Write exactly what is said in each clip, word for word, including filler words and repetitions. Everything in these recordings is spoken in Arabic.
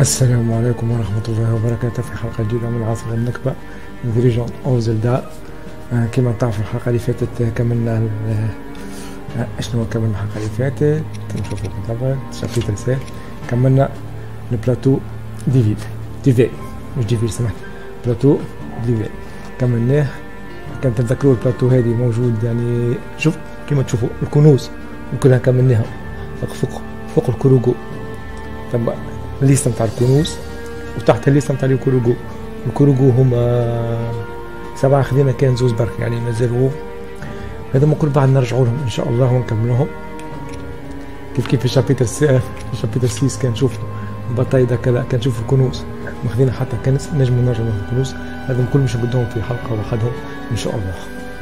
السلام عليكم ورحمة الله وبركاته. في حلقة جديدة من عاصفة النكبة The Legend of Zelda. آه كما تعرفوا الحلقة اللي فاتت كملنا آه اشنو كملنا الحلقة اللي فاتت نشوفوا بالضبط شابتر سي كملنا البلاتو ديفيد ديفي مش ديفيد سمحت بلاتو ديفي كملناه. كان تتذكروا البلاتو هذه موجود يعني شوف كما تشوفوا الكنوز كلها كملناها فوق فوق الكروغو تبع الليسته نتاع الكنوز وتحت الليسته نتاع الكروغو. الكروغو هما سبعة خذينا كان زوز برك يعني مازالوا هذا كل بعد نرجعوا لهم ان شاء الله ونكملوهم كيف كيف في شابتر سي في شابتر سيس كان نشوفوا البطايده كذا كان نشوفوا الكنوز ماخذين حتى كنز نجموا نرجعوا لهم الكنوز. هذا كل مش قدامهم في حلقه وحدهم ان شاء الله.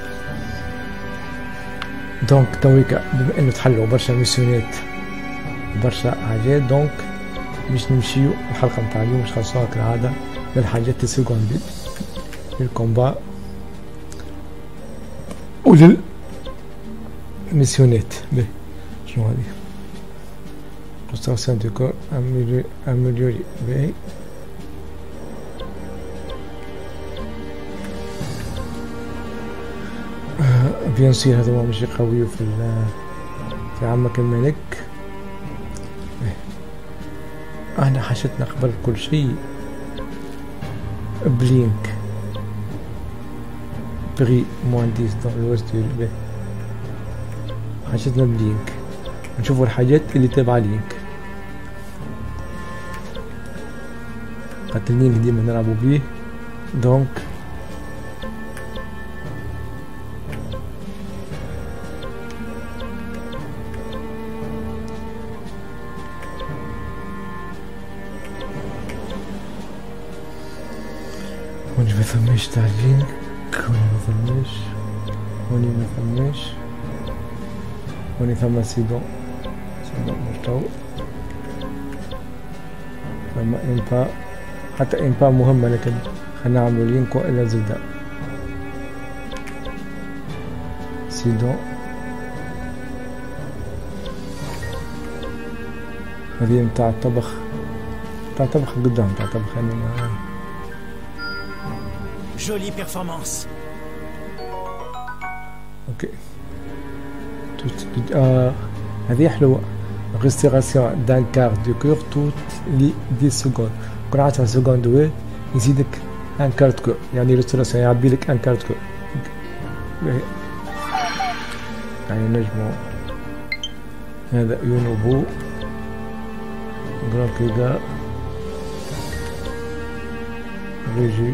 دونك تويكا بما انه تحلوا برشا ميسيونات برشا حاجات دونك باش نمشيو الحلقه نتاع اليوم مش خاصها كالعاده للحاجات السكوندي للكومبا ولل ميسيونات. باهي شنو هادي كونستراكسيون دو كور اميليوري باهي بيان سير هذا هو ماشي قوي في في عمك الملك. احنا حاجتنا قبل كل شيء بلينك بري موان ديس دون الوست دو حاجتنا بلينك نشوفوا الحاجات اللي تابعة لينك. قتلنينك ديما نلعبوا بيه دونك هوني مفهماش تاع لينك هوني مفهماش هوني مفهماش هوني ثما سيدون سيدون مرتو ثما امبا حتى امبا مهمة لكن خلينا نعملو لينك والا زلدا سيدون. هذه متاع الطبخ متاع الطبخ قدام متاع الطبخ يعني Jolie performance. اوكي توت آه هذه حلوة. ريستيراسيون دان كار دو كور توت لي دي سكوند كل عشرة سكوند وي يزيدك ان كارت كور يعني ريستيراسيون يعبي لك ان كارت كور يعني نجمو هذا يونوبو جران كيغا ريجي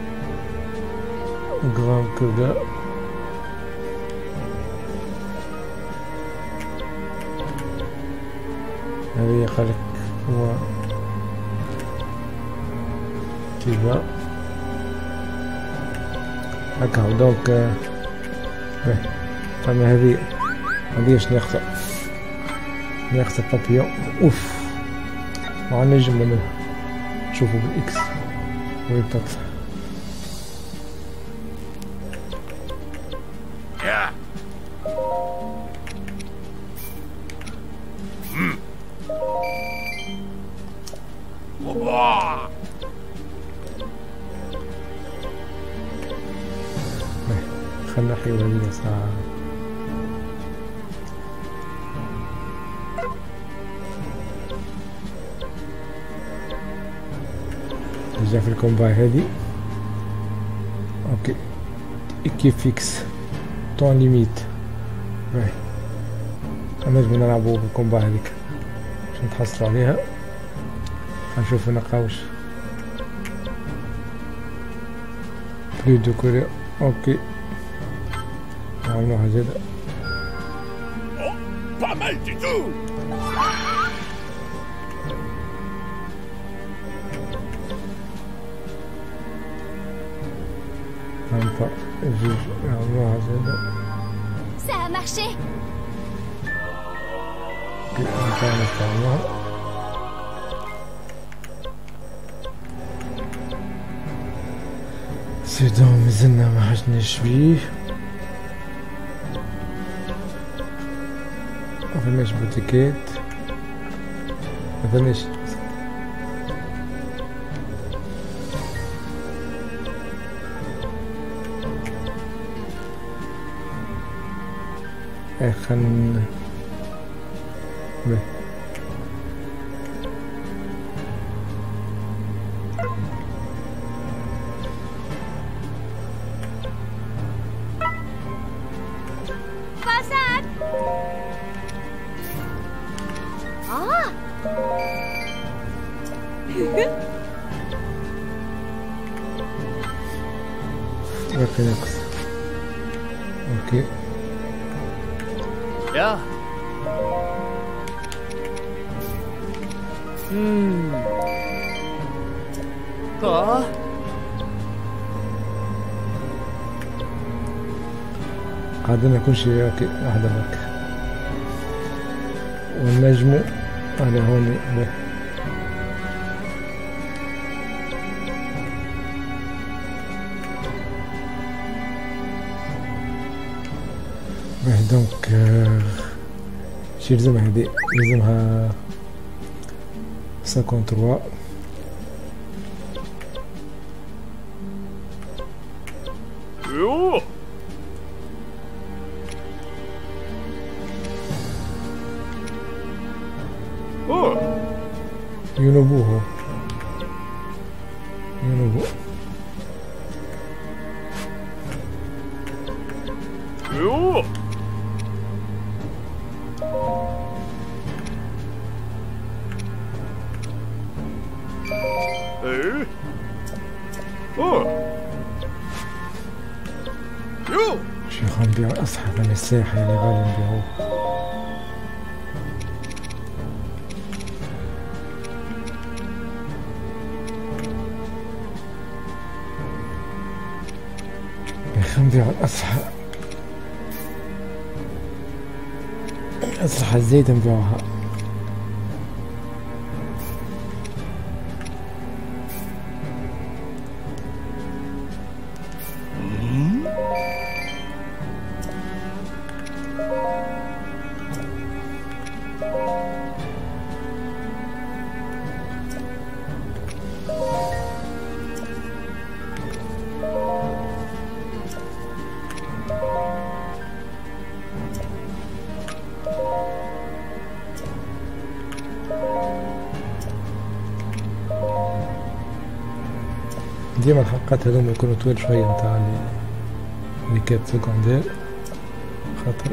Grand Kuga هذه خلق هو كذا هكا دونك باهي فما هذه هذه اش ناخذ ناخذ بابيون اوف مع نجم منها نشوفو بالاكس وين تطلع. خلنا حيوانية ساعة نرجع في الكومبا هذي اوكي ايكي فيكس طون ليميت باهي نجمو نلعبو بالكومبا هذيك باش نتحصلو عليها. هنشوفو نقاوش بلو دو كوريا اوكي نعملوها زيادة Pas mal du tout. نعملوها جوج نعملوها زيادة. Ça a marché. اوكي نحاول نستعملوها سيدون مازلنا ما حاجناش بيه مفماش بوتيكات مفماش ايه خلينا Passade. Ah. اوكي نقص اوكي يا امم اه قاعدين يكون شيء اوكي واحدة بك والنجم على هون عليه دونك شي يلزمها هادي يلزمها خمسة وخمسين يوه اوه ينوبوه ينوبو يوه ايه اوه يو شيخ نبيعو أصحاب من الساحة اللي غالي نبيعوه ياخي نبيعو الأصحى الأصحى الزايدة نبيعوها ديما الحلقات هذوما يكونوا طويل شوية نتاع لي كات سكوندير خاطر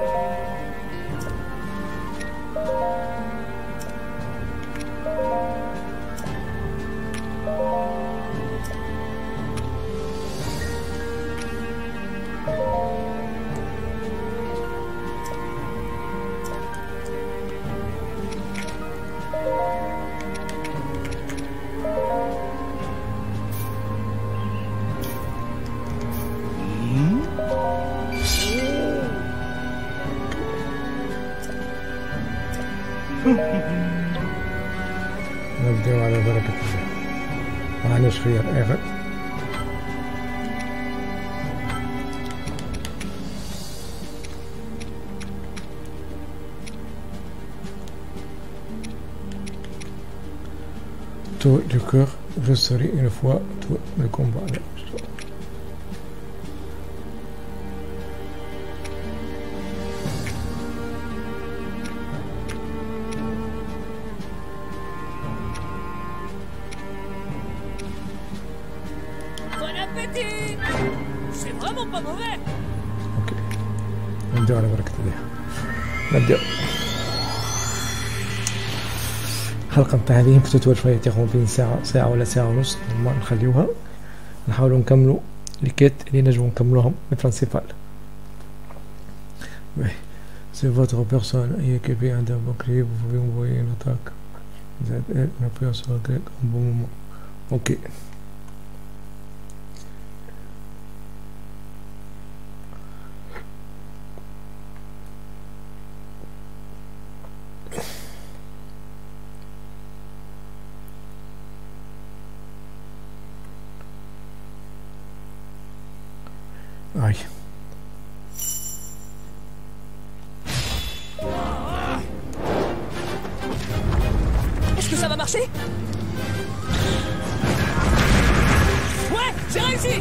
نبدأ على بركة الله معلش خير اخر tout le cœur resterait une fois tout le combat. Bon appétit. C'est vraiment pas mauvais. Ok. نبدأ على بركة الله. نبدأ. الحلقة متاع هذه يمكن تطول شوية تاخذ بين ساعة ساعة ولا ساعة ونص ما نخليوها نحاولوا نكملوا ليكات اللي نجموا نكملوهم البرانسيبال. C'est votre personne équipée d'un bouclier, vous pouvez envoyer une attaque. Vous êtes une personne à un bon moment. Ok. Aïe. Est-ce que ça va marcher? Ouais, j'ai réussi.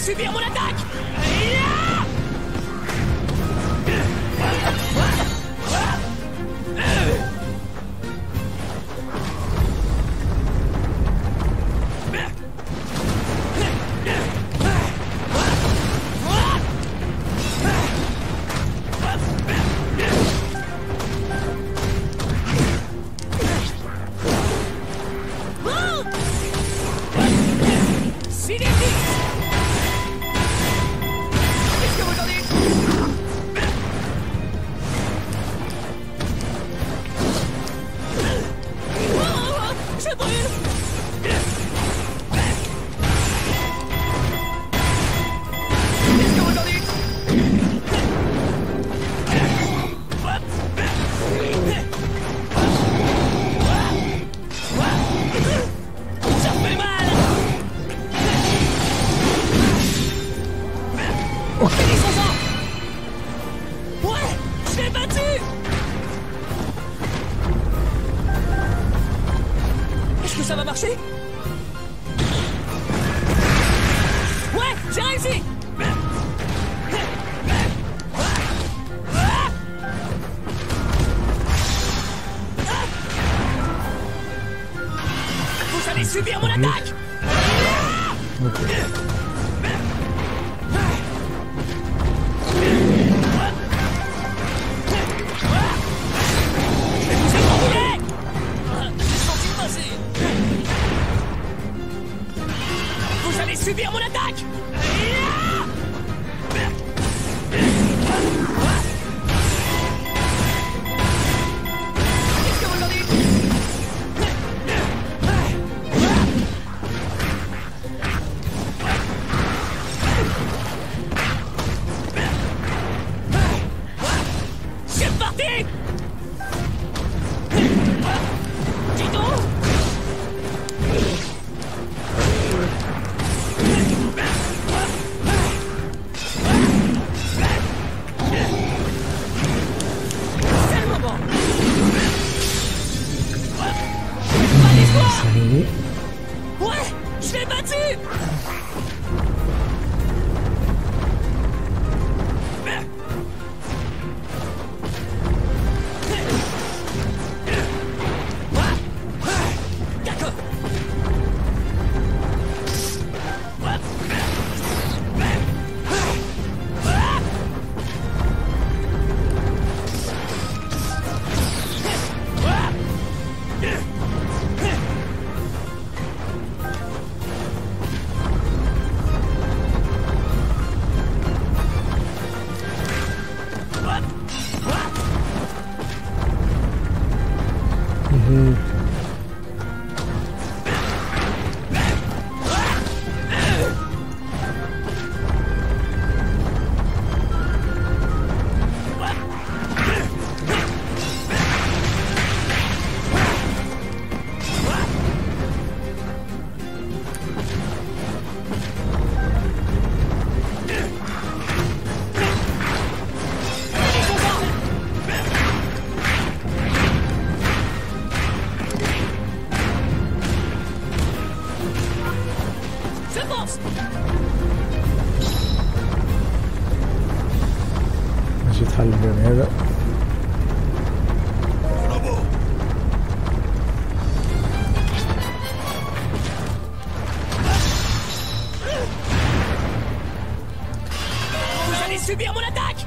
subir mon attaque. Ça va marcher? Ouais, j'ai réussi! Vous allez subir mon attaque! Okay. Subir mon attaque. Qu'est-ce que vous en dites? C'est parti. Dis donc. Ouais, je l'ai battu. D'accord. ماشي تحل بين هذا. Vous allez subir mon attaque.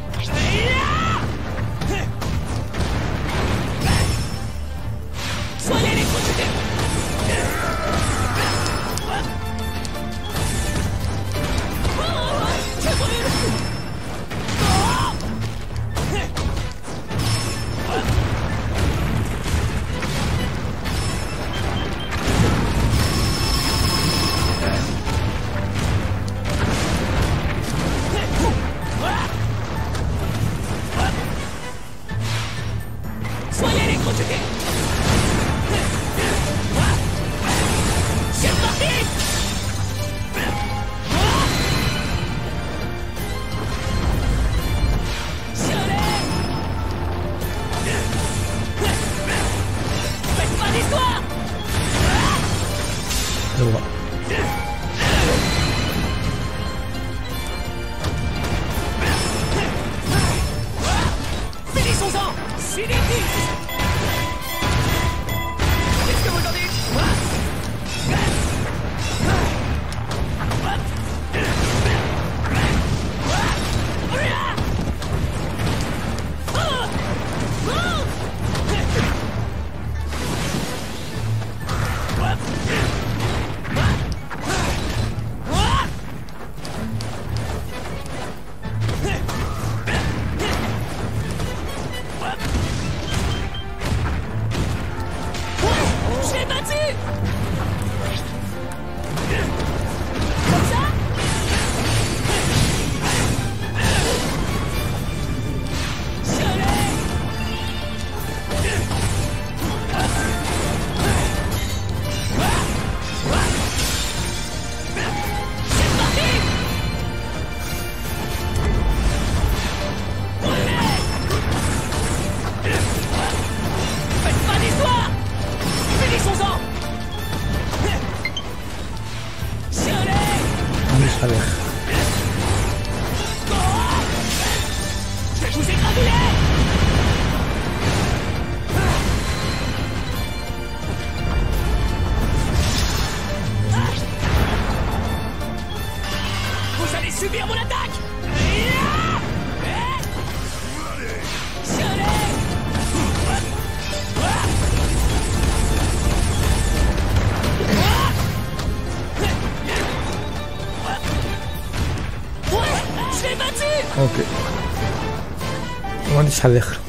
Soyez électrocutés. Je brûle. Allez. Je vais vous écrabuler. Vous allez subir mon attaque. Je l'ai battu. اوكي ما عنديش حل اخر.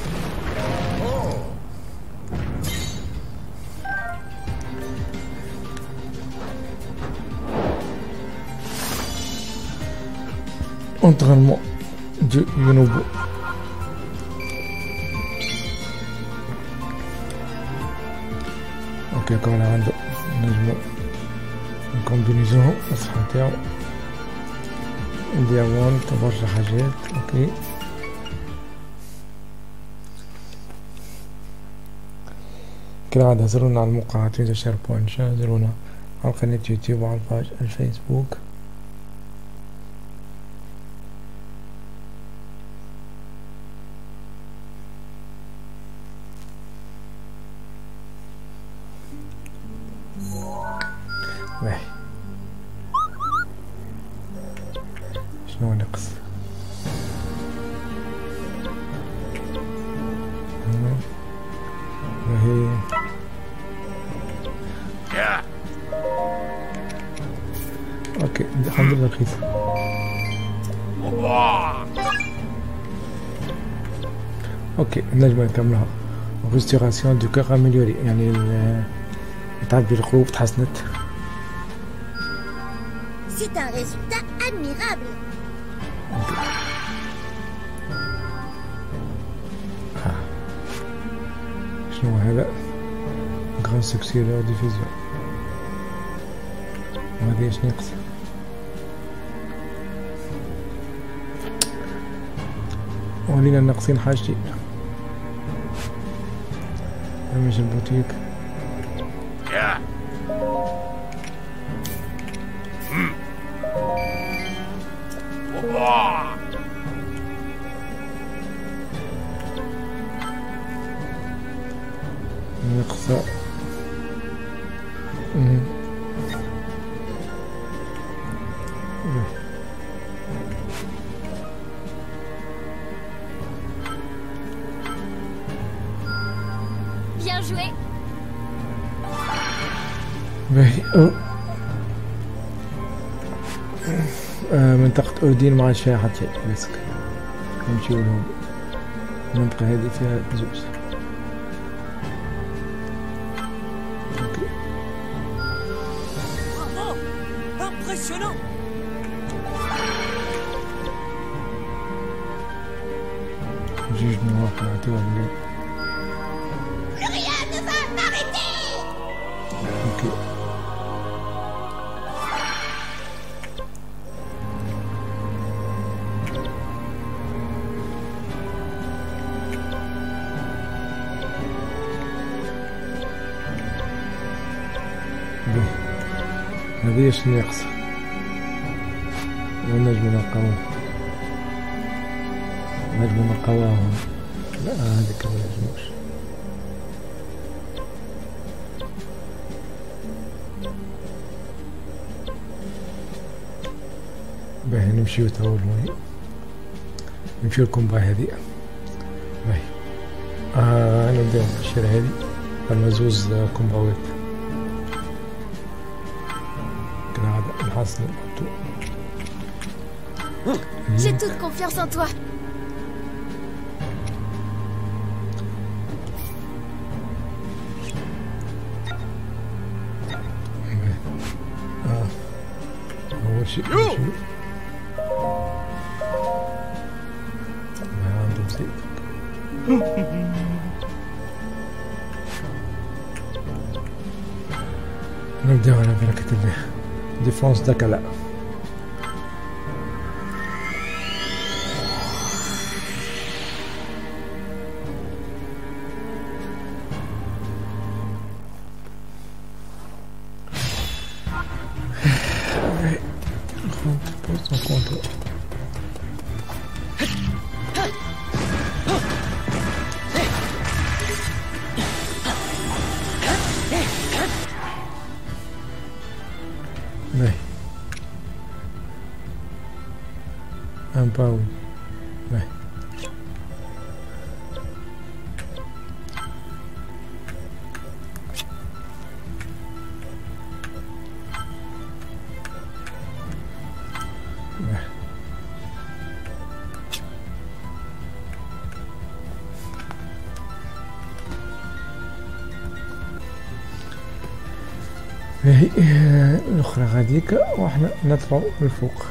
entraînement de Yonobu. اوكي كمان عنده نجمو نكومبينيزوهم الصحة نتاعو ديامونت برشا حاجات. اوكي كالعادة زورونا على الموقع تويتر شير بوانشا، زورونا على قناة يوتيوب وعلى الباج الفيسبوك. باهي شنو نقص؟ باهي اوكي الحمد لله رخيص. اوكي نجم نكملها. ريستوراسيون دو كور اميليوري، يعني تعبي القلوب تحسنت. C'est un résultat admirable. شنو هذا؟ غران سكسي لور ديفيزيون. وهذه ايش ناقص؟ ولينا ناقصين حاجتين. همش البوتيك. نقص. Bien joué. باهي منطقة أوردين ما عادش فيها حتى شيء بس نمشيو لهم. المنطقة هذه فيها زوز. اوكي Bravo. Impressionnant. جوج مواقع نعطيوها بالليل. Rien ne va m'arrêter. اوكي هذه ايش ناقصة؟ ونجم نلقاوه نجم نلقاوهم. لا هذيك ما نجموش. باهي نمشيو توا لهوني، نمشيو الكومبا هذي. باهي آه نبداو بالشيرة هذي، عندنا زوز كومباوات كالعادة نحسنو نحطو. J'ai toute confiance en toi. آه أول شيء نمشيو ما عنده زيت. نبداو على بركة الله. ديفونس داكالا. Right. بوست كونترول. باهي ان باو باهي باهي الاخرى غاديك وحنا نطلعو للفوق.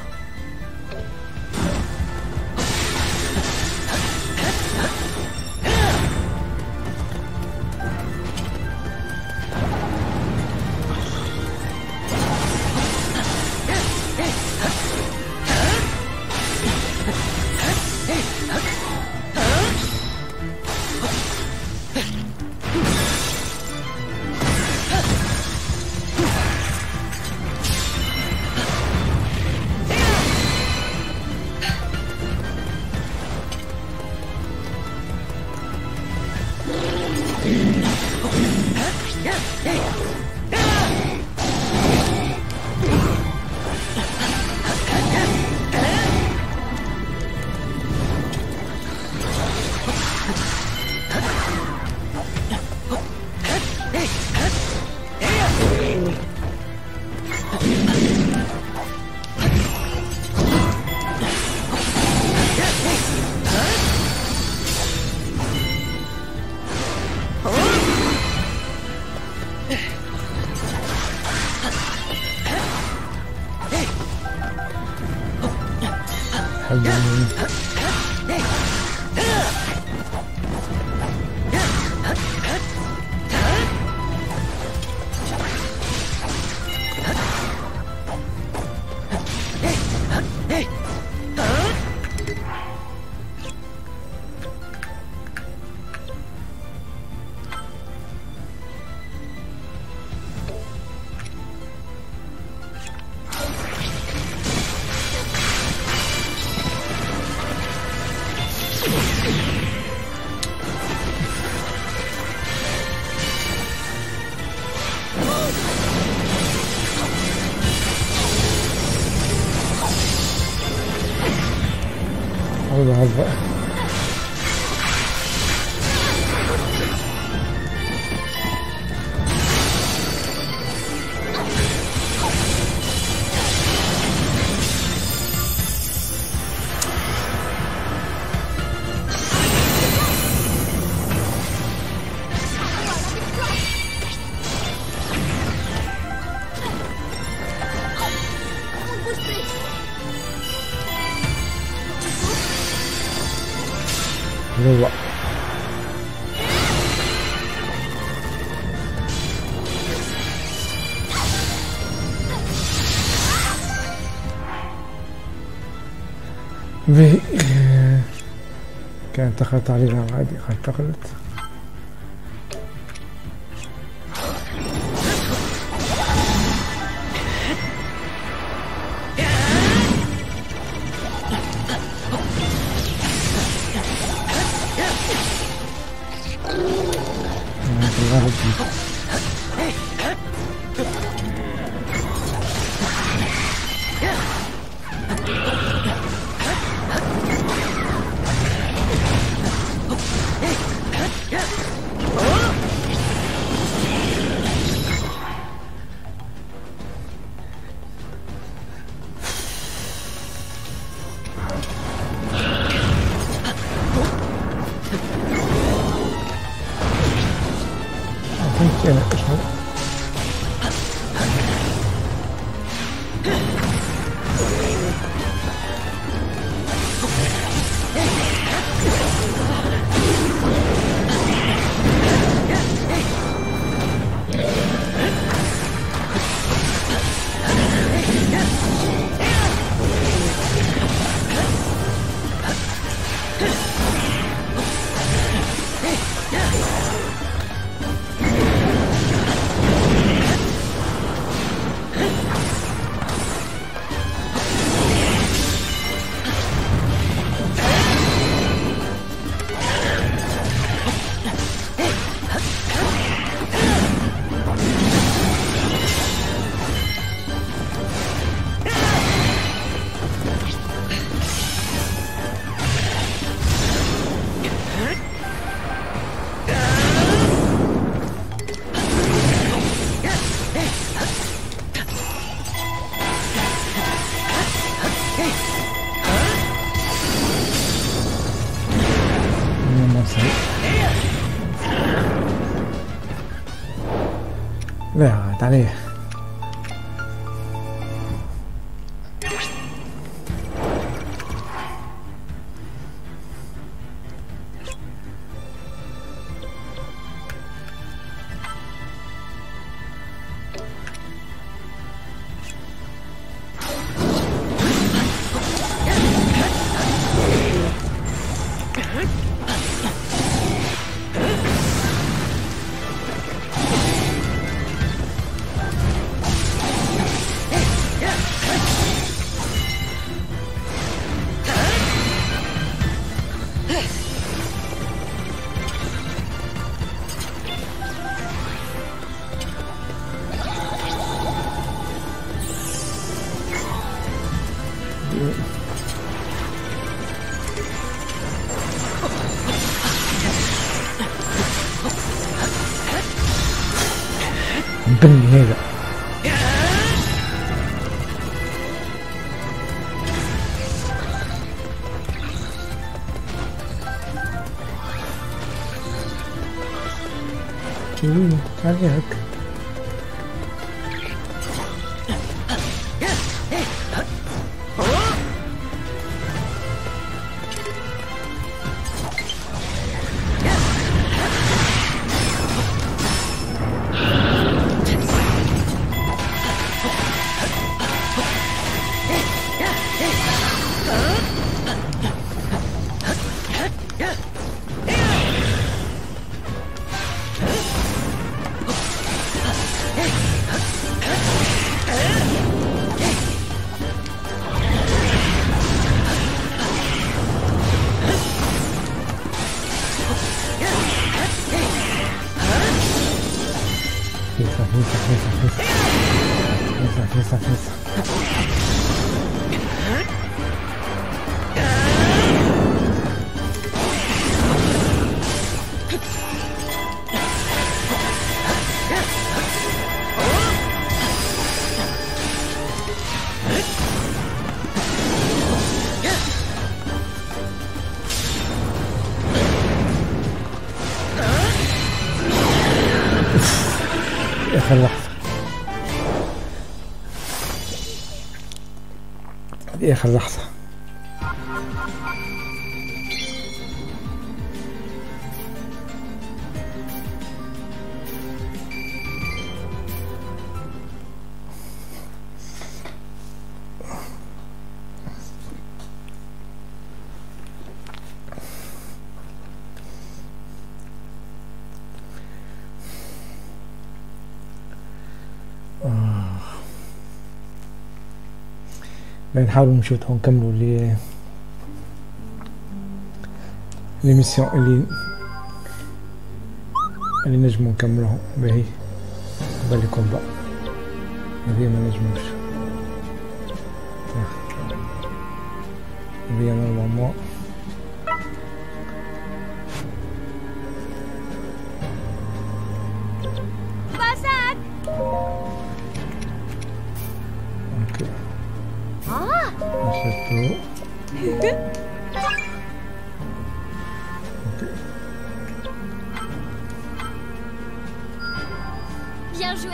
هذا هذا هو به كانت تخلط علينا عادي قد تخلط ما صحيح. لا عاد عليه. بني هذا شوين عليك آخر لحظة. هذه آخر لحظة. نحاولوا نشوفوا نكملوا لي لي ميسيون اللي اللي نجموا نكملوهم باهي قبل الكومبا. هذه ما نجموش، هذه نورمالمون Bien joué.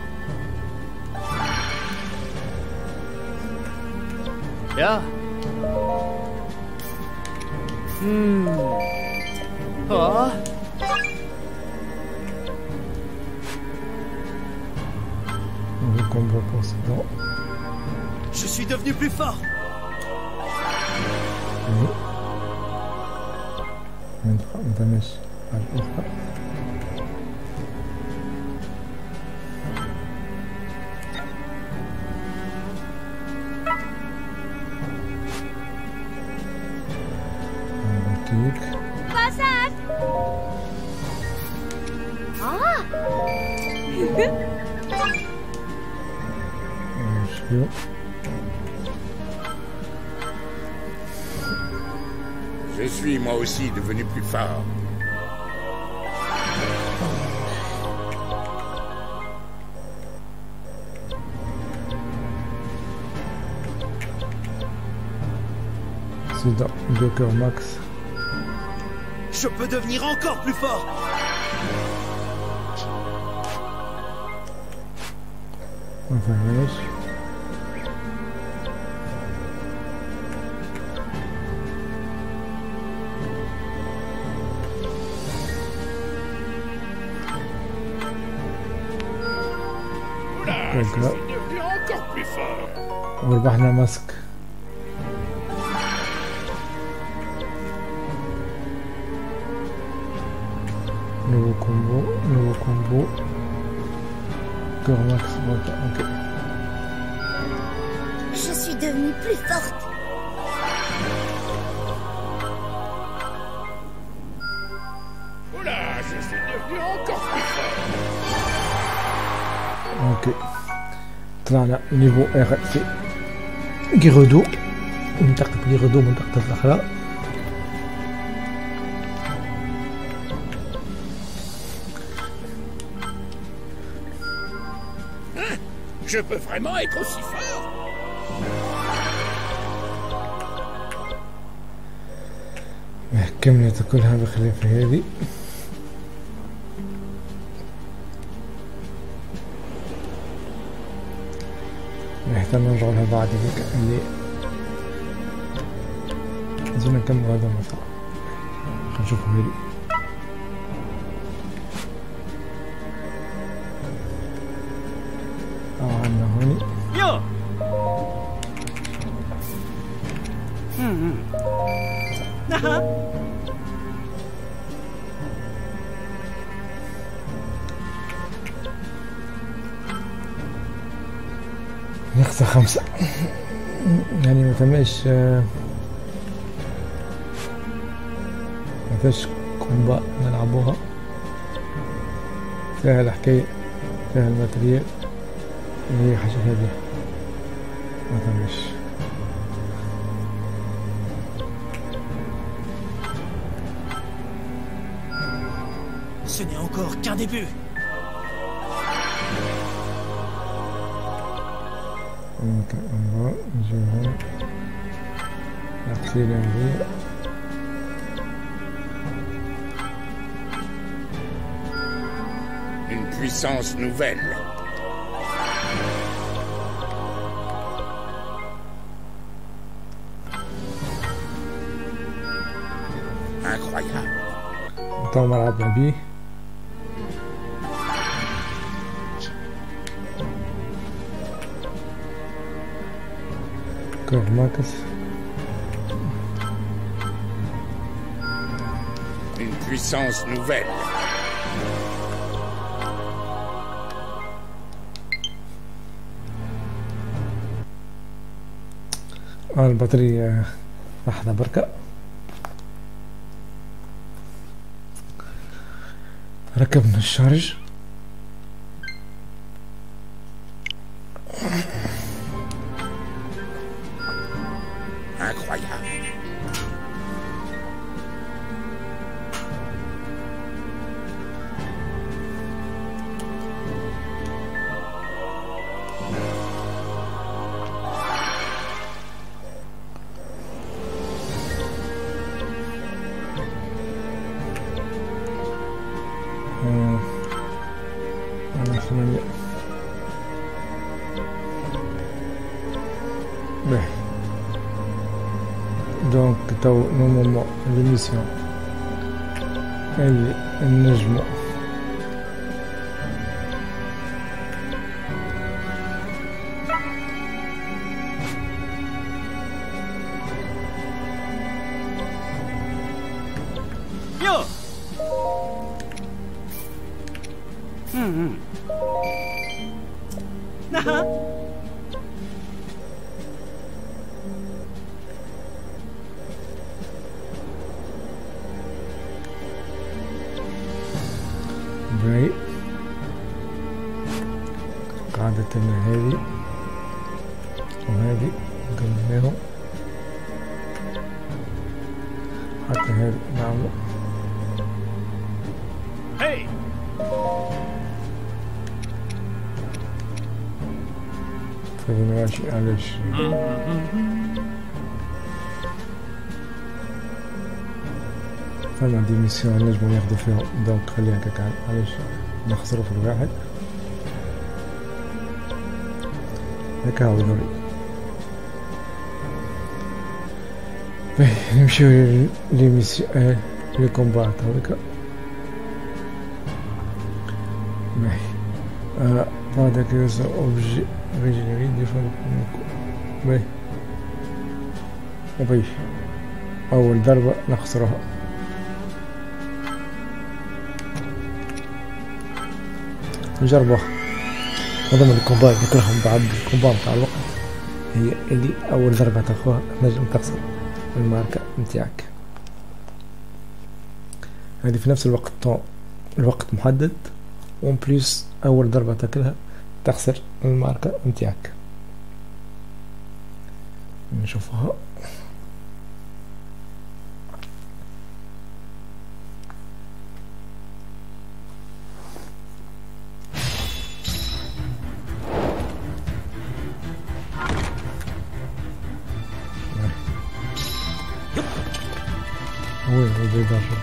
Yeah. Hmm. Oh. Le combat précédent. Je suis devenu plus fort. Oui. نتمش على الأخرى. Passage. Ah. Je suis moi aussi devenu plus fort. Accident de cœur max. Je peux devenir encore plus fort. Enfin, ماشي. Oula, je suis devenu encore plus fort. وربحنا ماسك. Nouveau combo, nouveau combo. Cœur max, ok. Je suis devenue plus forte. Oula, je suis devenu encore plus fort. Ok. طلعنا نيفو اخر في جيرودو، منطقة جيرودو منطقة الأخرى. Je peux vraiment être aussi fort? كملت كلها بخلاف هذه. نحتاج نرجع لها بعد هيك اللي لازم نكمل هذا المسار. خلينا نشوف هذه. اه عندنا هوني. يا نها نقطة خمسة يعني ما تماش ما فيش كومبا نلعبوها فيها الحكاية فيها الماتريال اللي هي حاجة هذه ما تماش. Ce n'est encore qu'un début. Donc on va jouer l'artillerie. Une puissance nouvelle. Incroyable. تو لعبنا بيه كير ماكس. Une puissance nouvelle. البطارية لحظة بركة. ركبنا الشارج. Incroyable. أنا ثمانية. باهي دونك تو نورمالمون ليميسيون اللي نجمو يا نها باهي قاعدة هذه وهذه قلناهم حتى هذه نعمل هي فماشي علاش فما عندي ميسيون نجمو ناخدو فيهم، دونك خليها هكاك علاش نخسرو في الواحد. هكا هو نوري. باهي نمشيو لي ميسيون اه لي كومبات هاذيكا. باهي اه بعد كيوز اوبجي ريجينيري ديفون. باهي باهي اول ضربة نخسرها. نجربوها. هذا من الكومبات نكرههم بعد الكومبات متاع الوقت، هي اللي اول ضربة تاخوها تنجم تخسر الماركة نتاعك. هذه في نفس الوقت طو الوقت محدد، وان بليس اول ضربة تاكلها تخسر الماركة نتاعك. نشوفها. وين هو بيدافع؟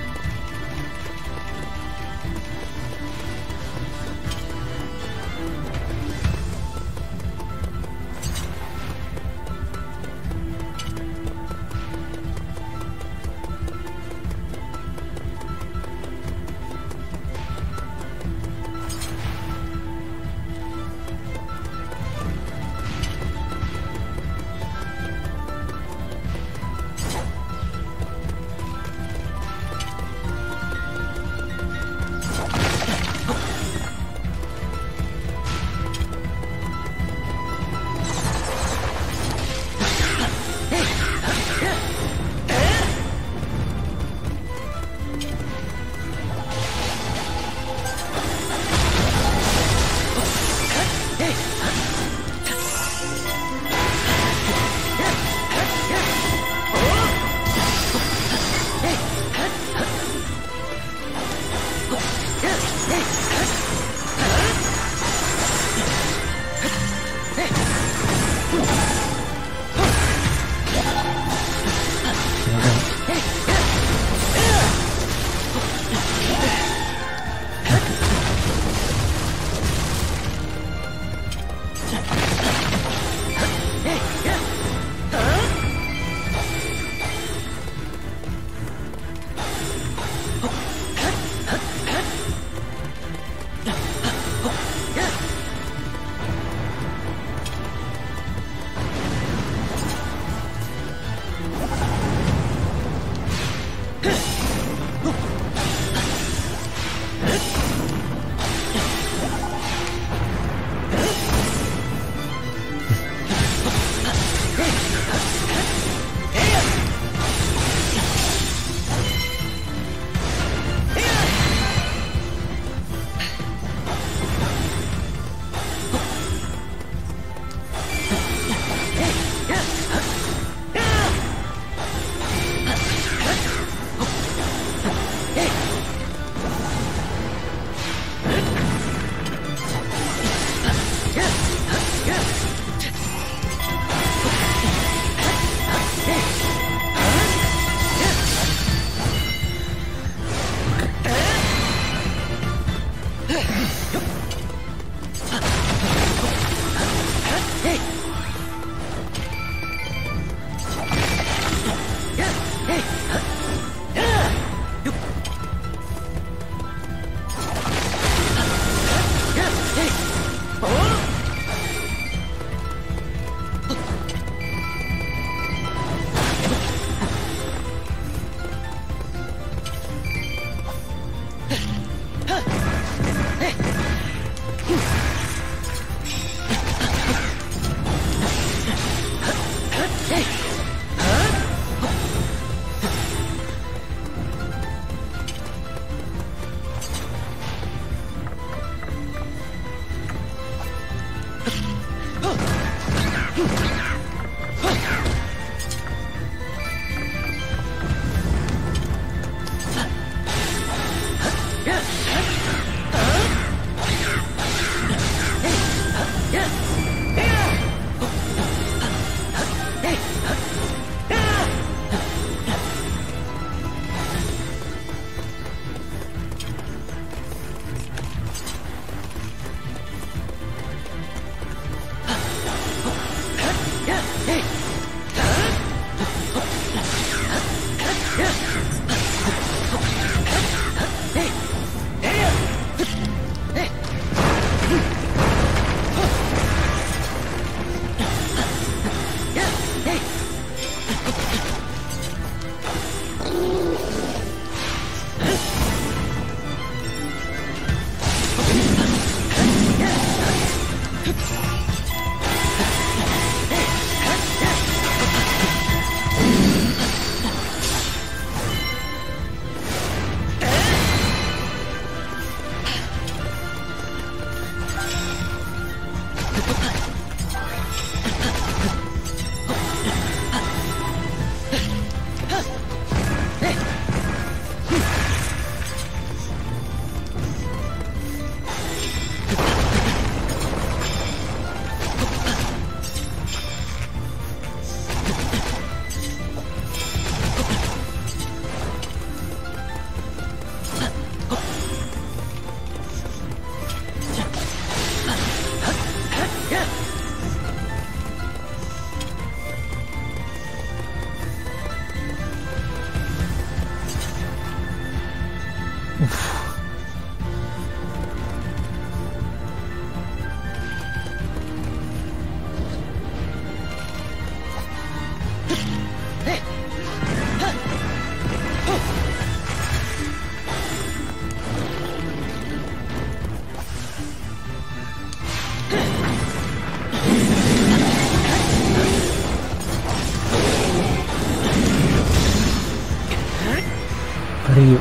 غريب.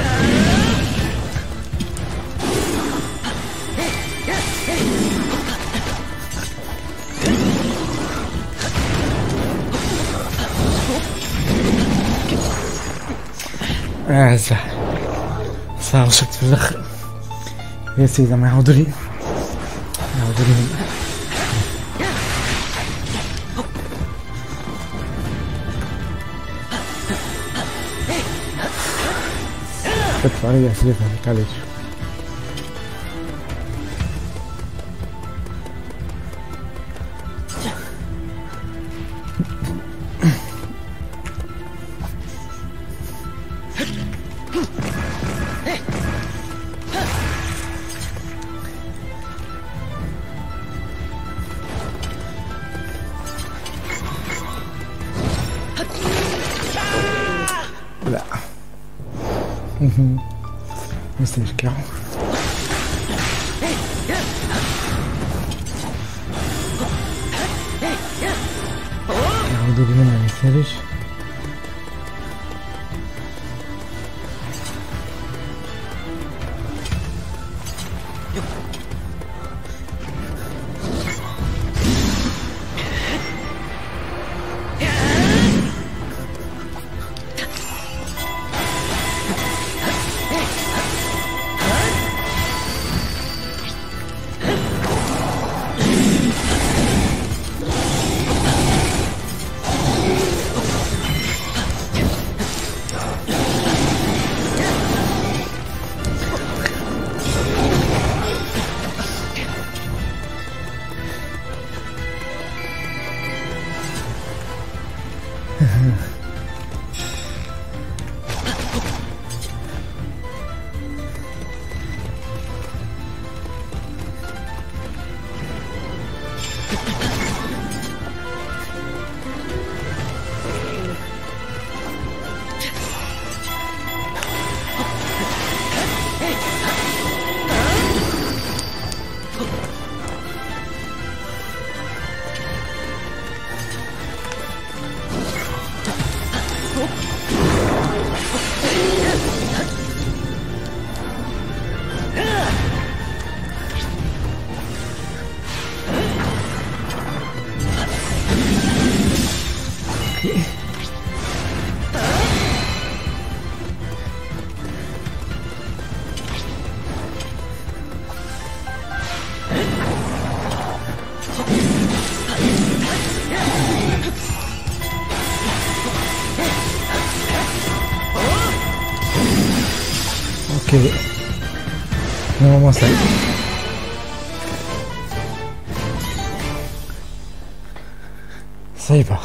اه صح صار شفت في الاخر يا سيدي. ما يعود لي يعود لي ادفع علي اسلفها هيك عليك. لا مسترجع يعودوا لي منها الثلج. اوكي هو ما صعب. صعبة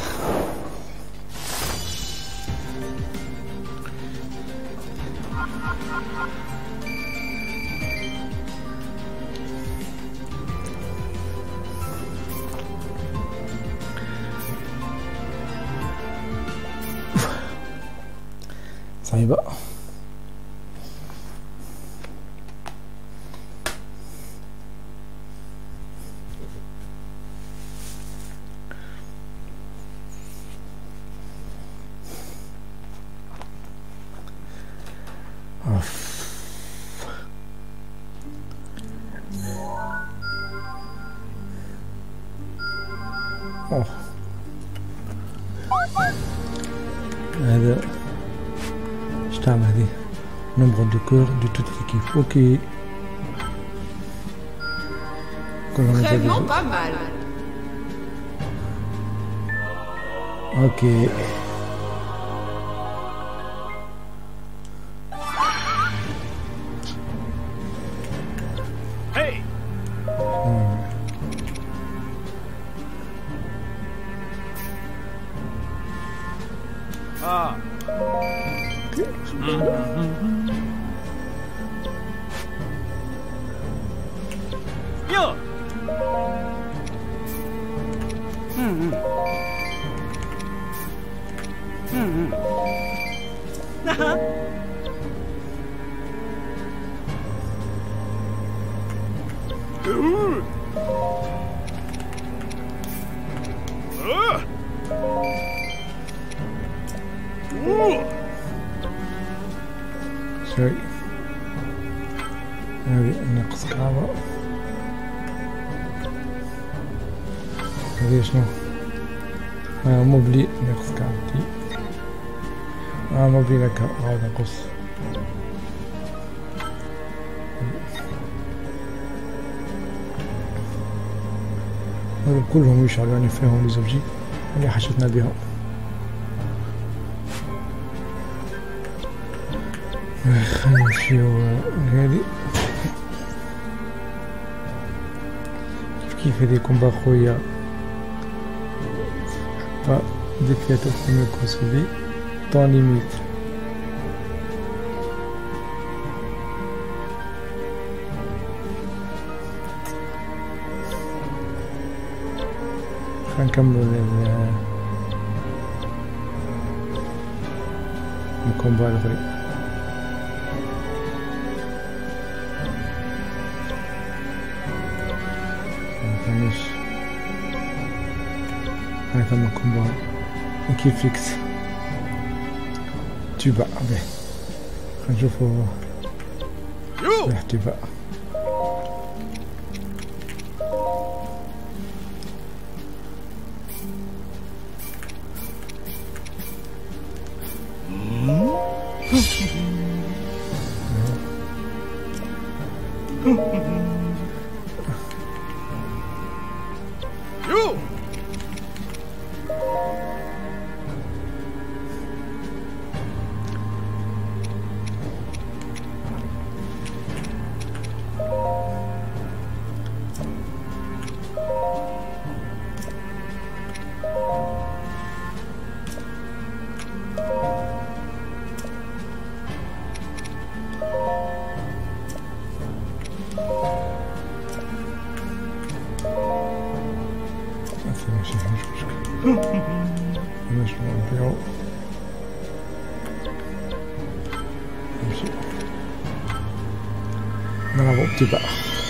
صعبة. أوه. هذا ايش تعمل هذه؟ نمبر دو كور دو توت ليكيب. اوكي Vraiment pas mal. اوكي Hey! Ah. Yo. Hmm. Hmm. Nah. Ooh. Uh. Ooh. شوي هذه ناقص كهرباء. هذه شنو؟ آه موبلي ناقص كهرباء. اه موبلي لك هذا نقص. هذول كلهم يشعلوا يعني فيهم لزوجي اللي حشتنا بهم. خلينا نمشيو لهادي. كيف كيف هذي كومبا خويا با ديكتاتور كيما كوسولي طون ليميت. خلينا نكملو الكومبا الاخرين. مفهمش هاي ثم كومبا كيف فيكس تيبا. به خلينا نشوفو ريح تيبا. نلعبو بقى.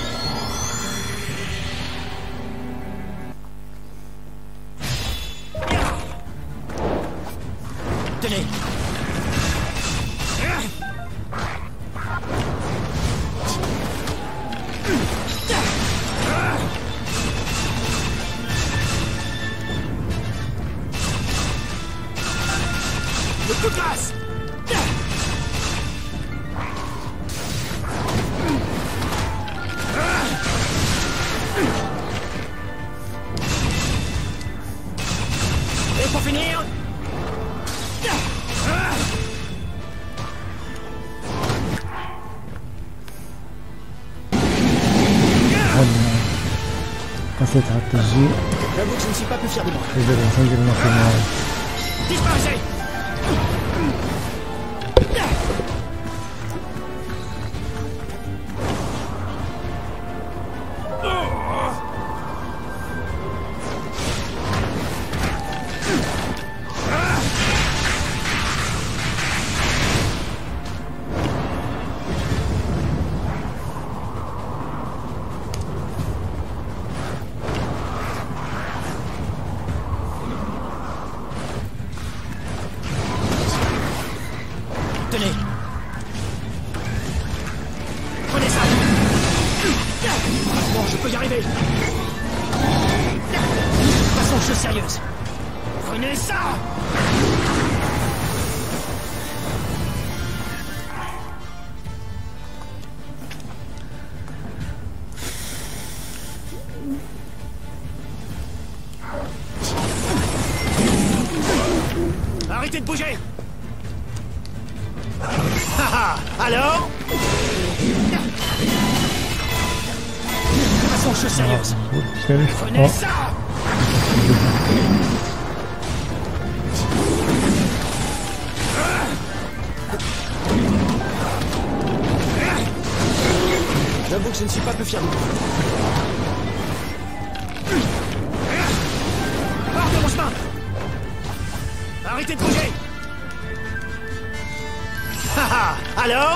قصيت على التسجيل. إذا نسجل نصير Arrêtez de bouger. Haha. Alors façon chose sérieuse. Prenez ça. J'avoue que je ne suis pas plus fier de moi. Hors de mon chemin. Arrêtez de bouger. Haha. Alors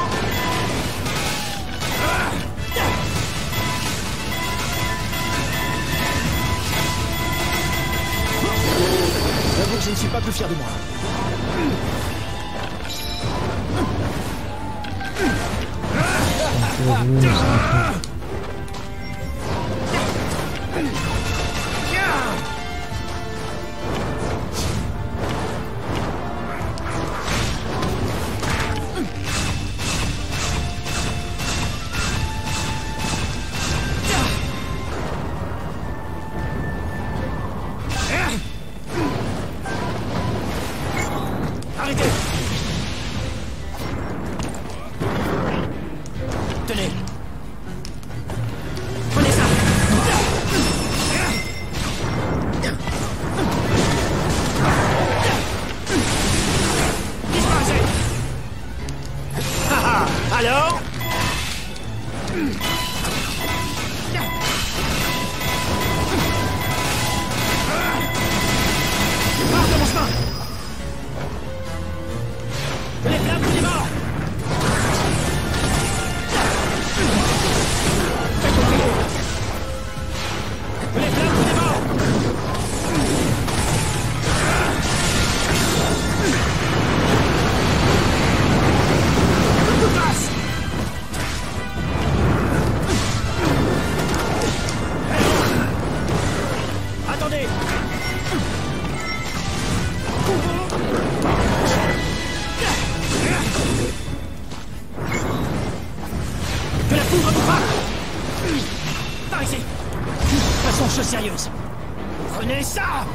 j'avoue que je ne suis pas plus fier de moi. Sérieuse. Prenez ça.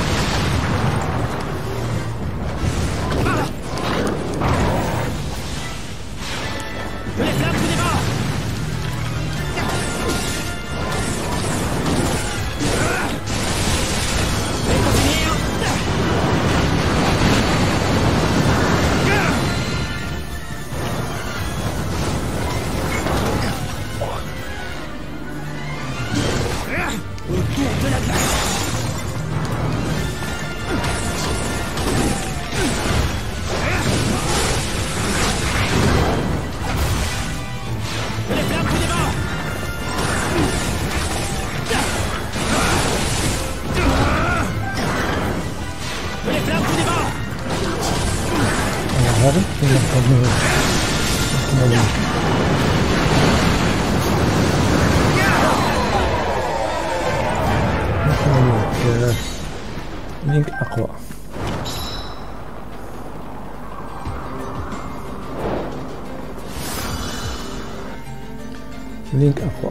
Par là. Que les flammes vous dévorent. Et continuer. Autour de la glace. Les flammes vous dévorent. Les flammes vous dévorent. لينك أقوى. لينك أقوى.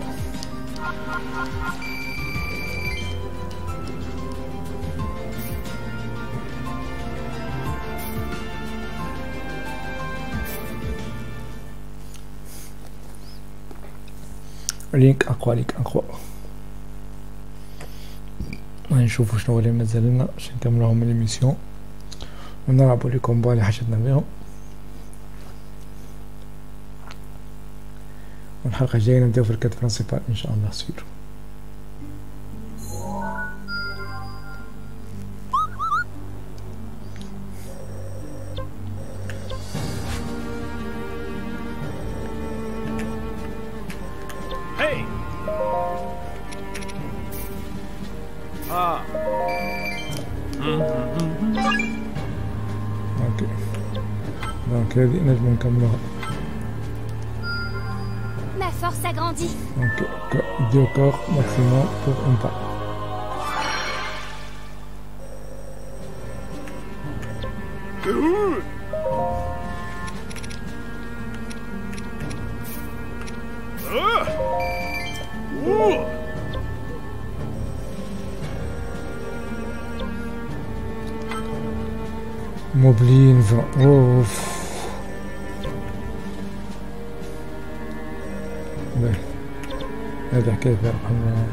لينك أقوى لينك أقوى. نشوفوا شنو اللي مازال لنا باش نكملوهم من ليميسيون ونلعبوا لي كومبا اللي حشدنا بيهم. والحلقة الجاية نبداو في الكات برانسيبال ان شاء الله سير. اوكي دونك هذه نجم نكملوها. Ma force agrandit. Ok, deux corps maximum pour un pas. Moblin vingt. Oh. هذا حكاية رقم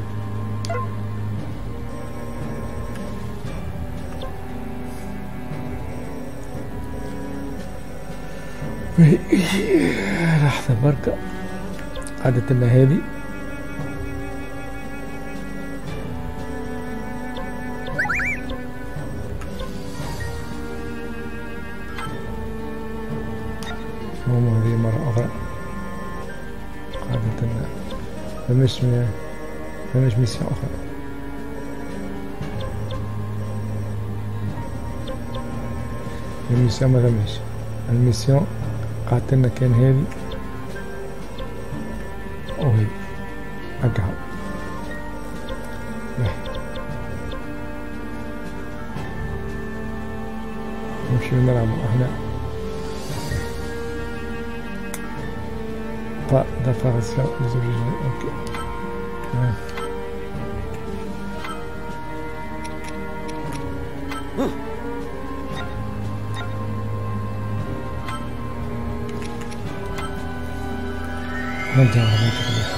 لحظة بركة عادت لنا هذه هذه مرة أخرى عادت لنا فمش فمش ميسيون أخرى. الميسيون ما فماش الميسيون قعدت لنا كان هذه وهي هكا نمشيو نلعبو هنا با دافارسيون لزوجين اوكي نرجع هذاك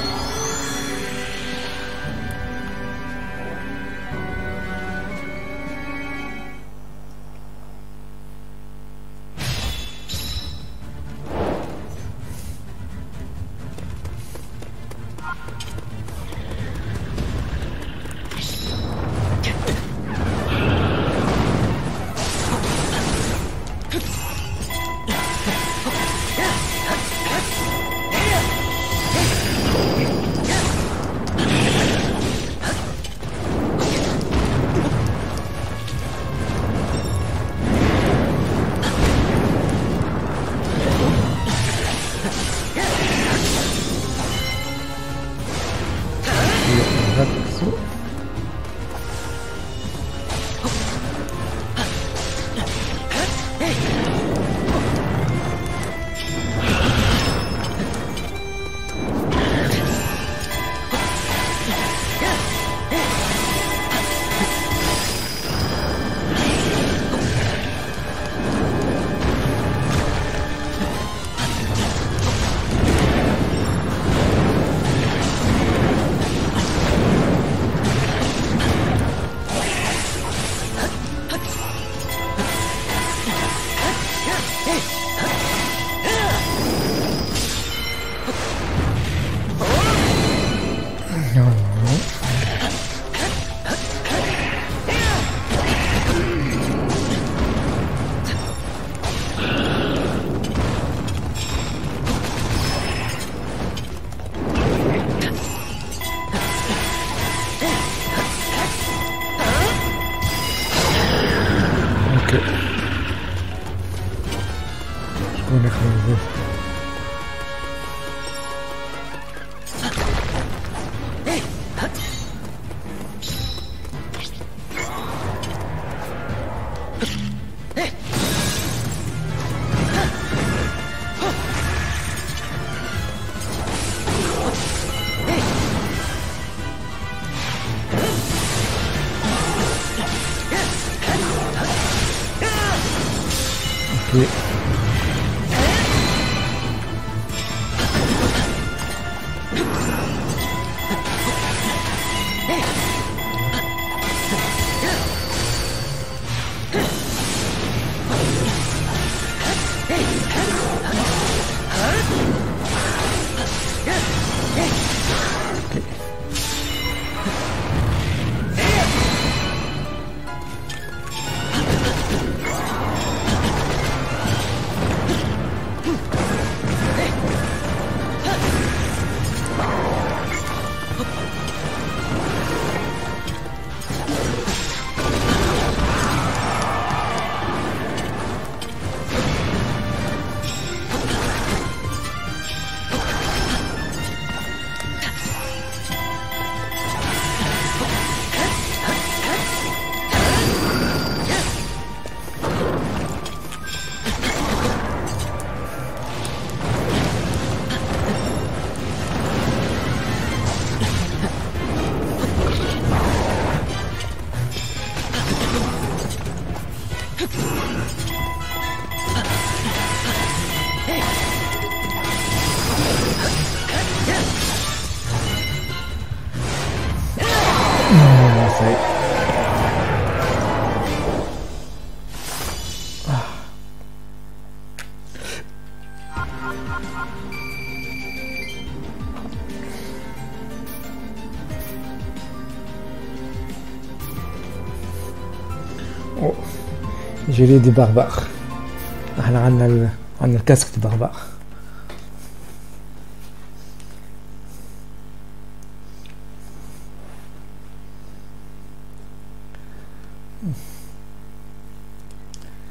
جليد بغبغ. احنا عندنا ال... عندنا الكاسكت بغبغ.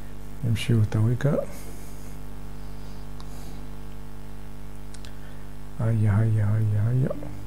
نمشيو تويكا هيا هيا هيا هيا.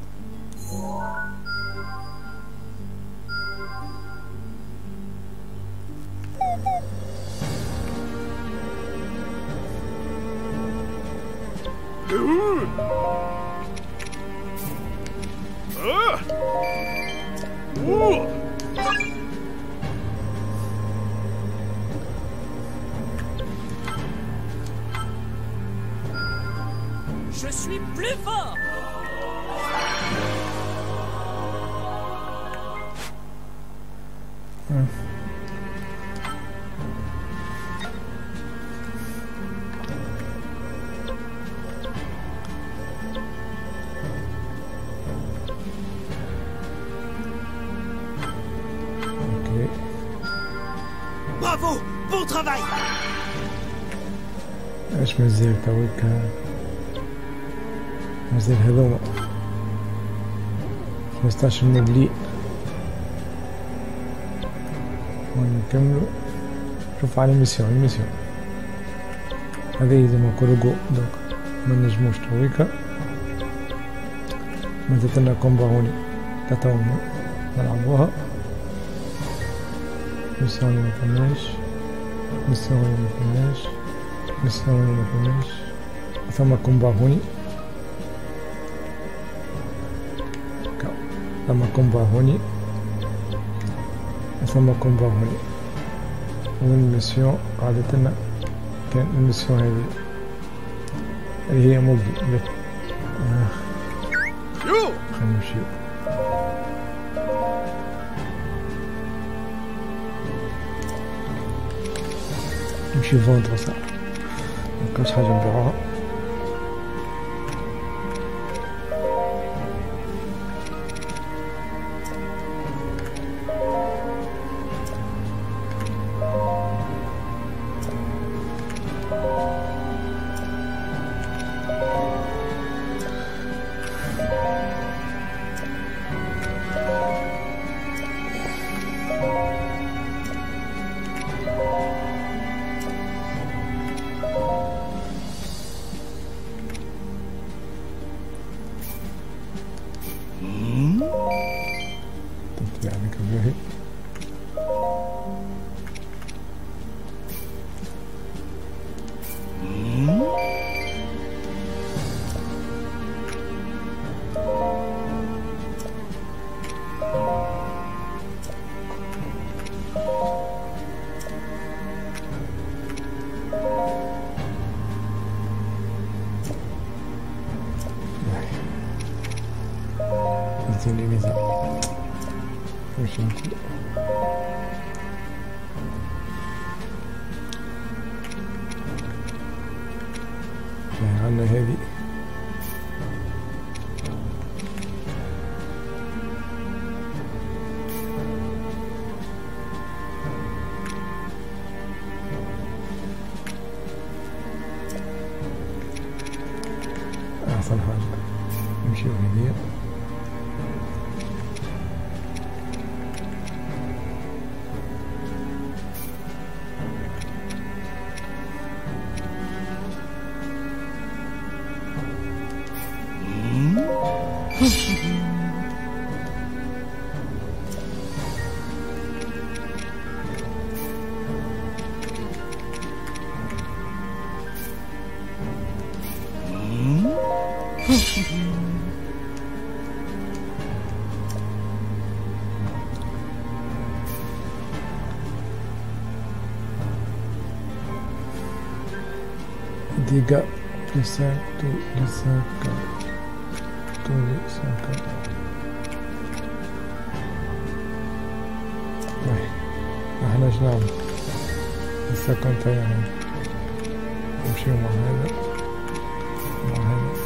Je suis plus fort. Hum. Ok. Bravo, bon travail. ايش مازال تويك مازال هذوما خمسطاش مبلي ونكملو. شوف على الميسيون الميسيون هذا يلزم كورغو دوك منجموش تويكا. مازالتلنا كومبا هوني تتو نلعبوها. ميسيون مفهمناش ميسيون مفهمناش ميسيون مفهمناش. ثم كومبا هوني ثم كومبا هوني ثم كومبا هوني. والميسيون قعدتلنا كان الميسيون هذه اللي هي موبي. آه. خلينا نمشيو. نمشي فوندر صح مكانش حاجة نبيعوها. يعني كبيري زين ميزان مش ممكن. عندنا هذه أحسن حاجة نمشي بهدية. Dégâts de cinq, de cinq, de cinq. Ouais, احنا ايش نعمل؟ لسه كنت يعني نمشي مع هذا مع هذا.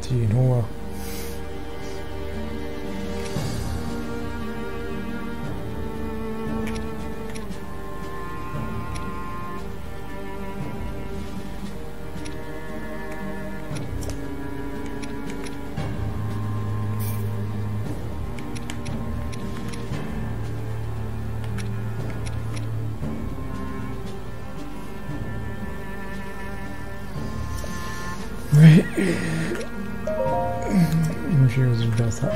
ستين هو نمشي وزن جاسا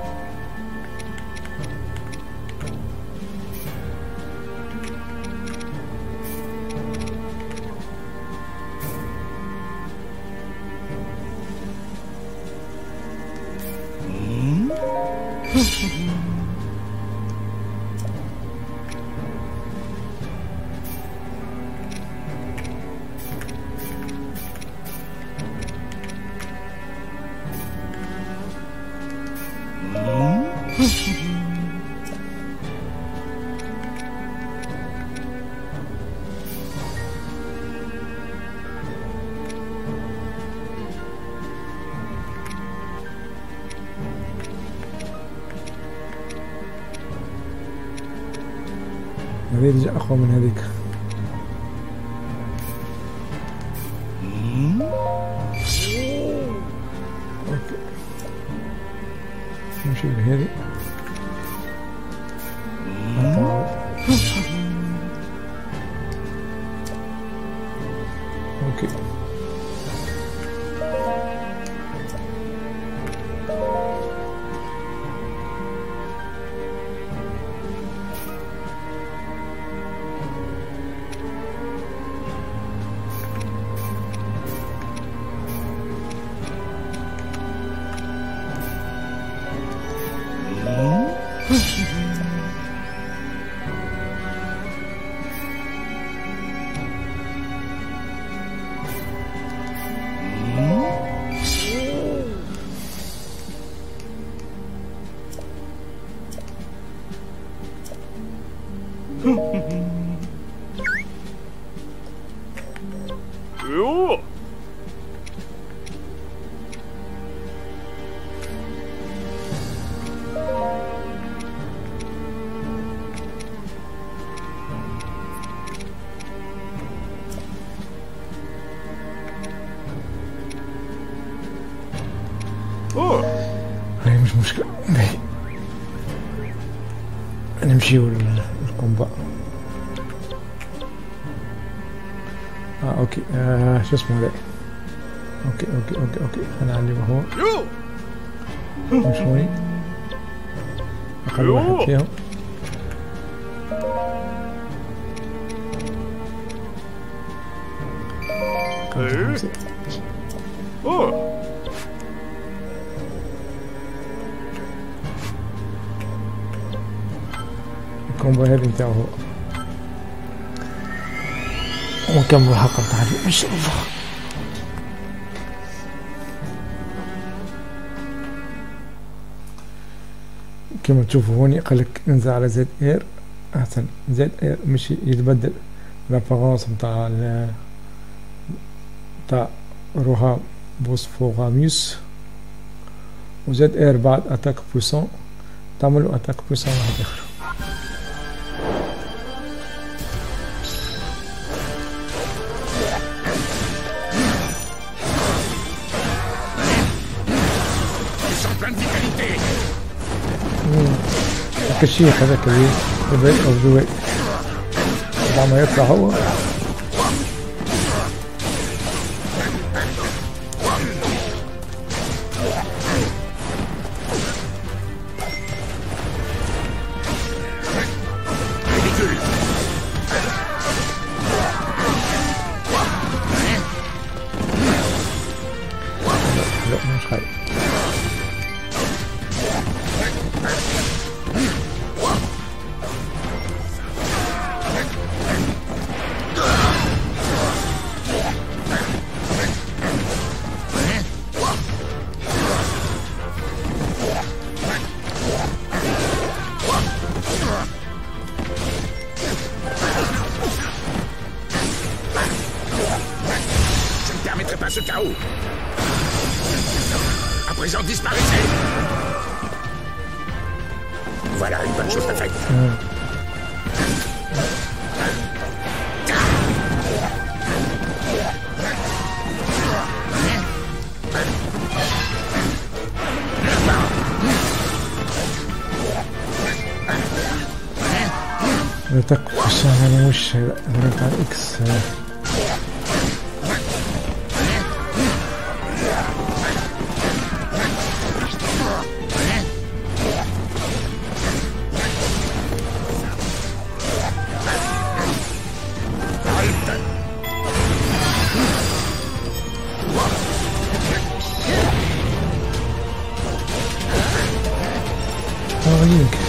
هذه أقوى من هذيك. اوكي نمشي لهذه. اوكي 哟。 هاي مش مشكلة. نمشيو للكومبا. اه اوكي آه شو اسمه هذا؟ اوكي اوكي اوكي اوكي انا عندي هو شوي اقل واحد فيهم. اوه الكومبو هذا بتاعه هو. ونكمل الحلقة بتاعتي ان شاء الله. كما تشوفوا هوني قالك انزل على زد اير احسن. زد اير مش يتبدل لابارونس بتاع بتاع روها بوسفوراميوس، وزد اير بعد اتاك بويسون تعملوا اتاك بويسون واحد اخر. الكشيخ هذاك اللي يبعد او دوي بعد ما يطلع هو لا مش خايف. Je ne permettrai pas ce chaos. présent disparaissez. Voilà une bonne chose de faite. Ouais. L'attaque prochaine على وش ضربت على اكس أغنيك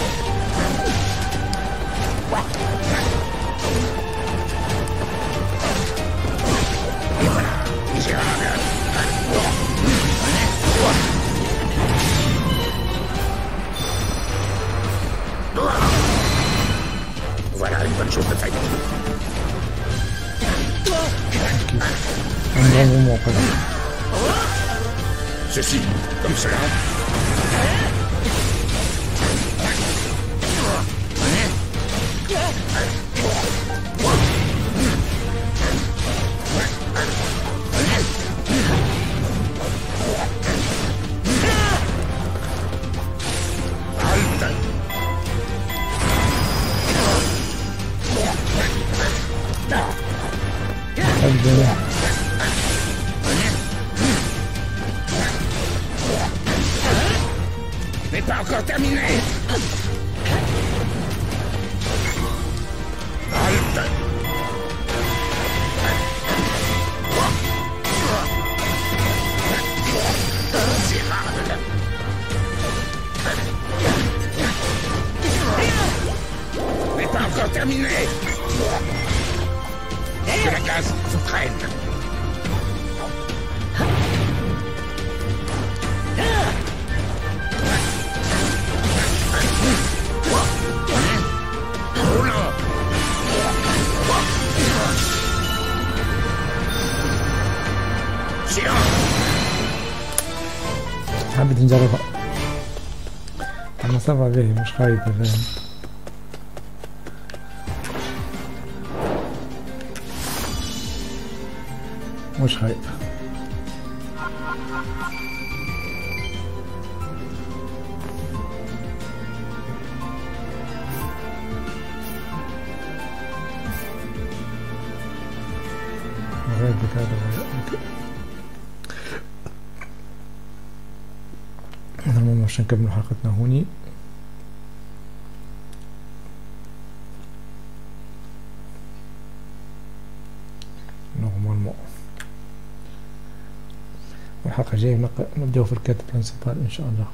Voilà une bonne chose de faite. Un grand moment quand même. Ceci, comme cela. Mais pas encore terminé. Halte. Mais pas encore terminé. Que la case vous traîne. حابب نجربها انا صعبة به مش خايف فاهم مش خايف غير بكذا المهم عشان نكمل حلقتنا هوني نورمالمون الحلقة الجاية نبداو في الكات برينسيبال ان شاء الله.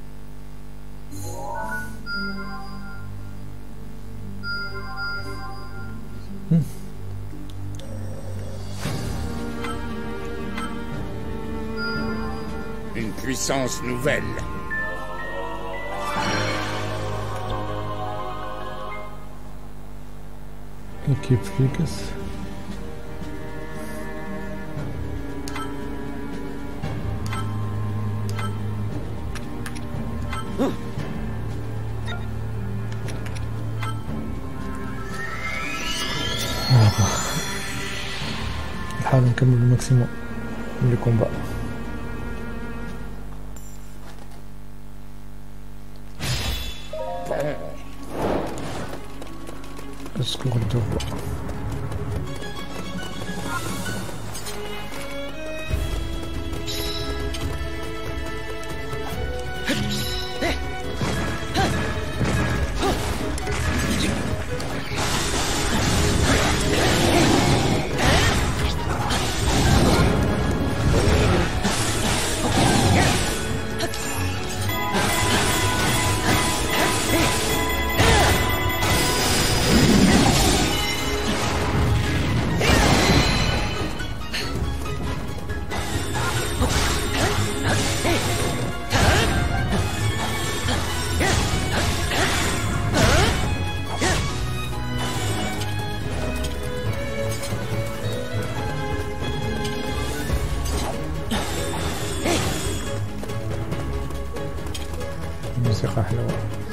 Une puissance nouvelle. Équipe Flicus. نحاول نكمل الماكسيموم من الكومبا. اسكور الدور موسيقى حلوة.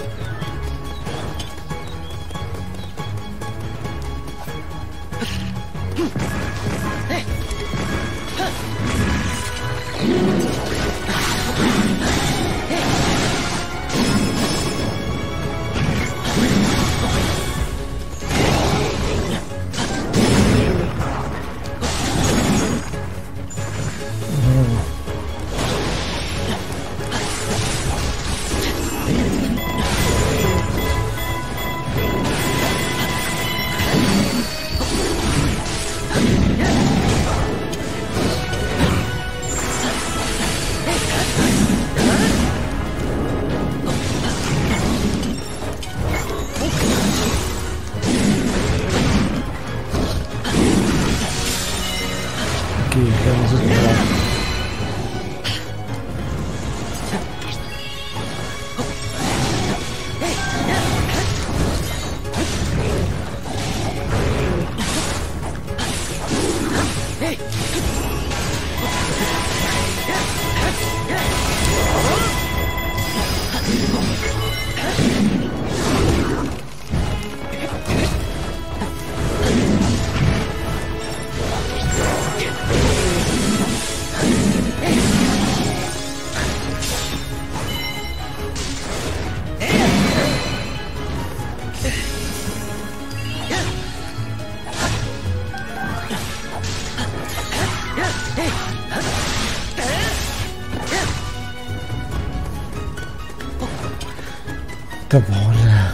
طبعا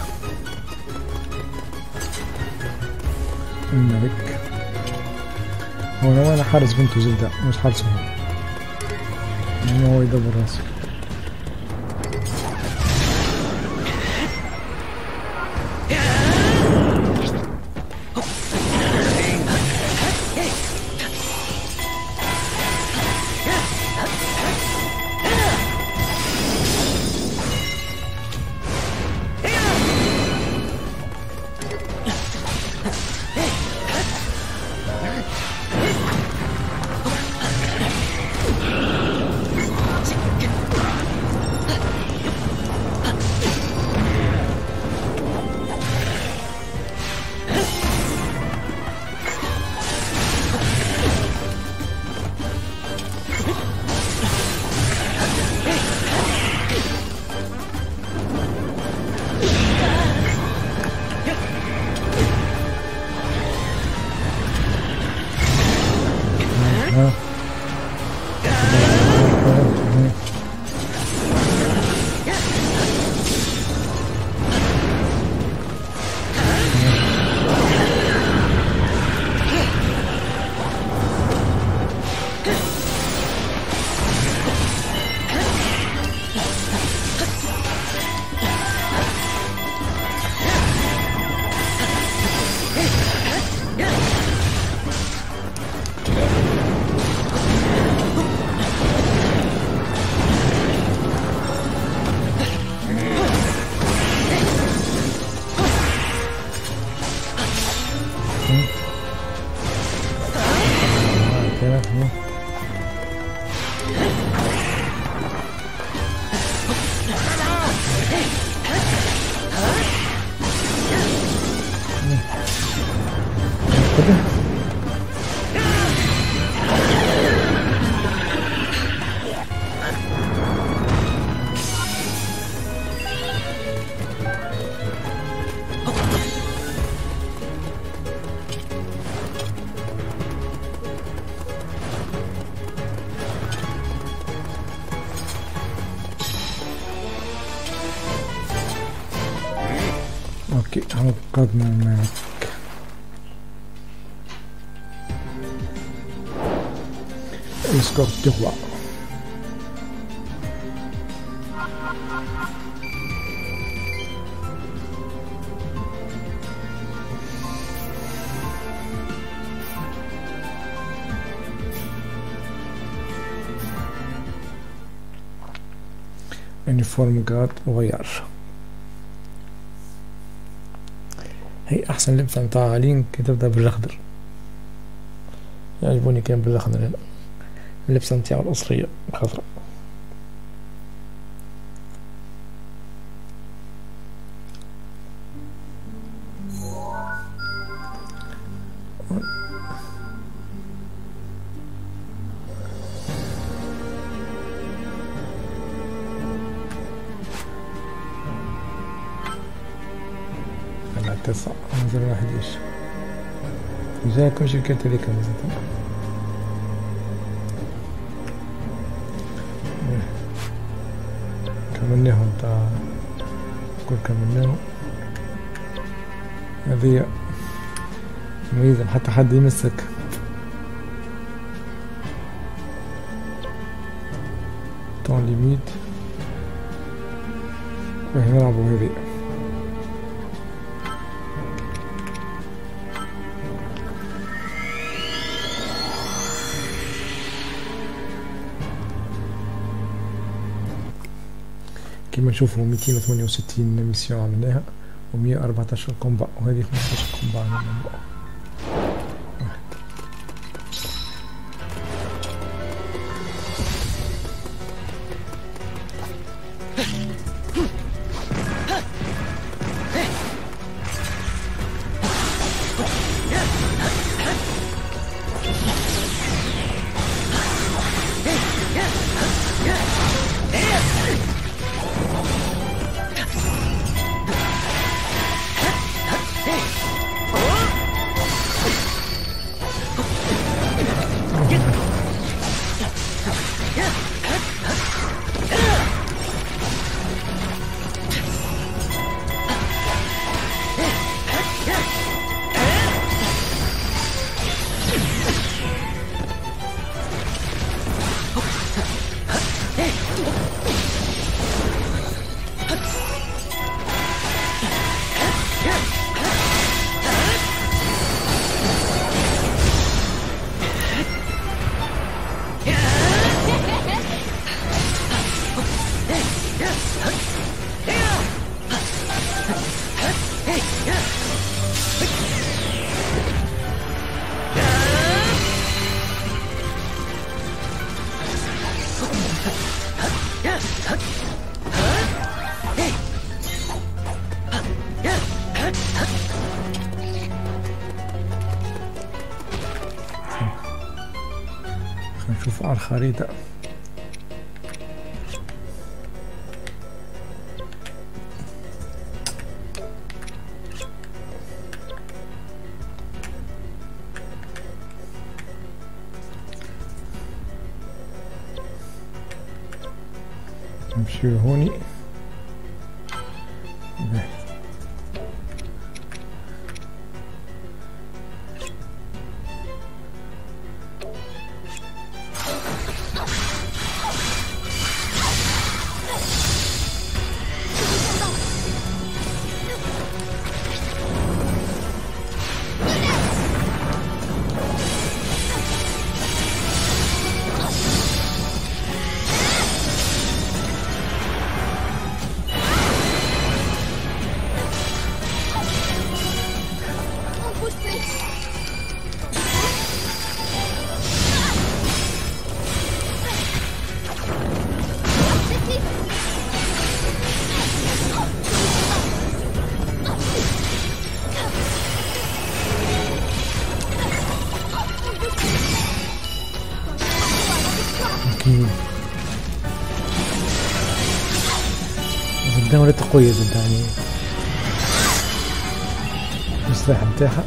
الملك هو انا وانا حارس بنته زلدة مش حارسه انه هو يدبر راسه. اوكي عقدنا الملك. escorte du roi. uniforme garde voyage. هي احسن لبسه نتاع لينك تبدا بالاخضر، يعجبوني كان بالاخضر هنا اللبسه نتاعو الاصليه خضراء. تسعة نزل واحد ايش جاكم شركات هذيك مزيد كملناهم تاع كل كملناهم هذه مميزة حتى حد يمسك طون ليميت راح نلعبوا هذه كما نشوفوا مئتين وثمانية وستين ميسيون عملناها و مئة وأربعة عشر كومبا وهذه خمسة عشر كومبا عملناها. نشوف على الخريطة نمشي هوني الدولة قوية جدا يعني السلاح متاعها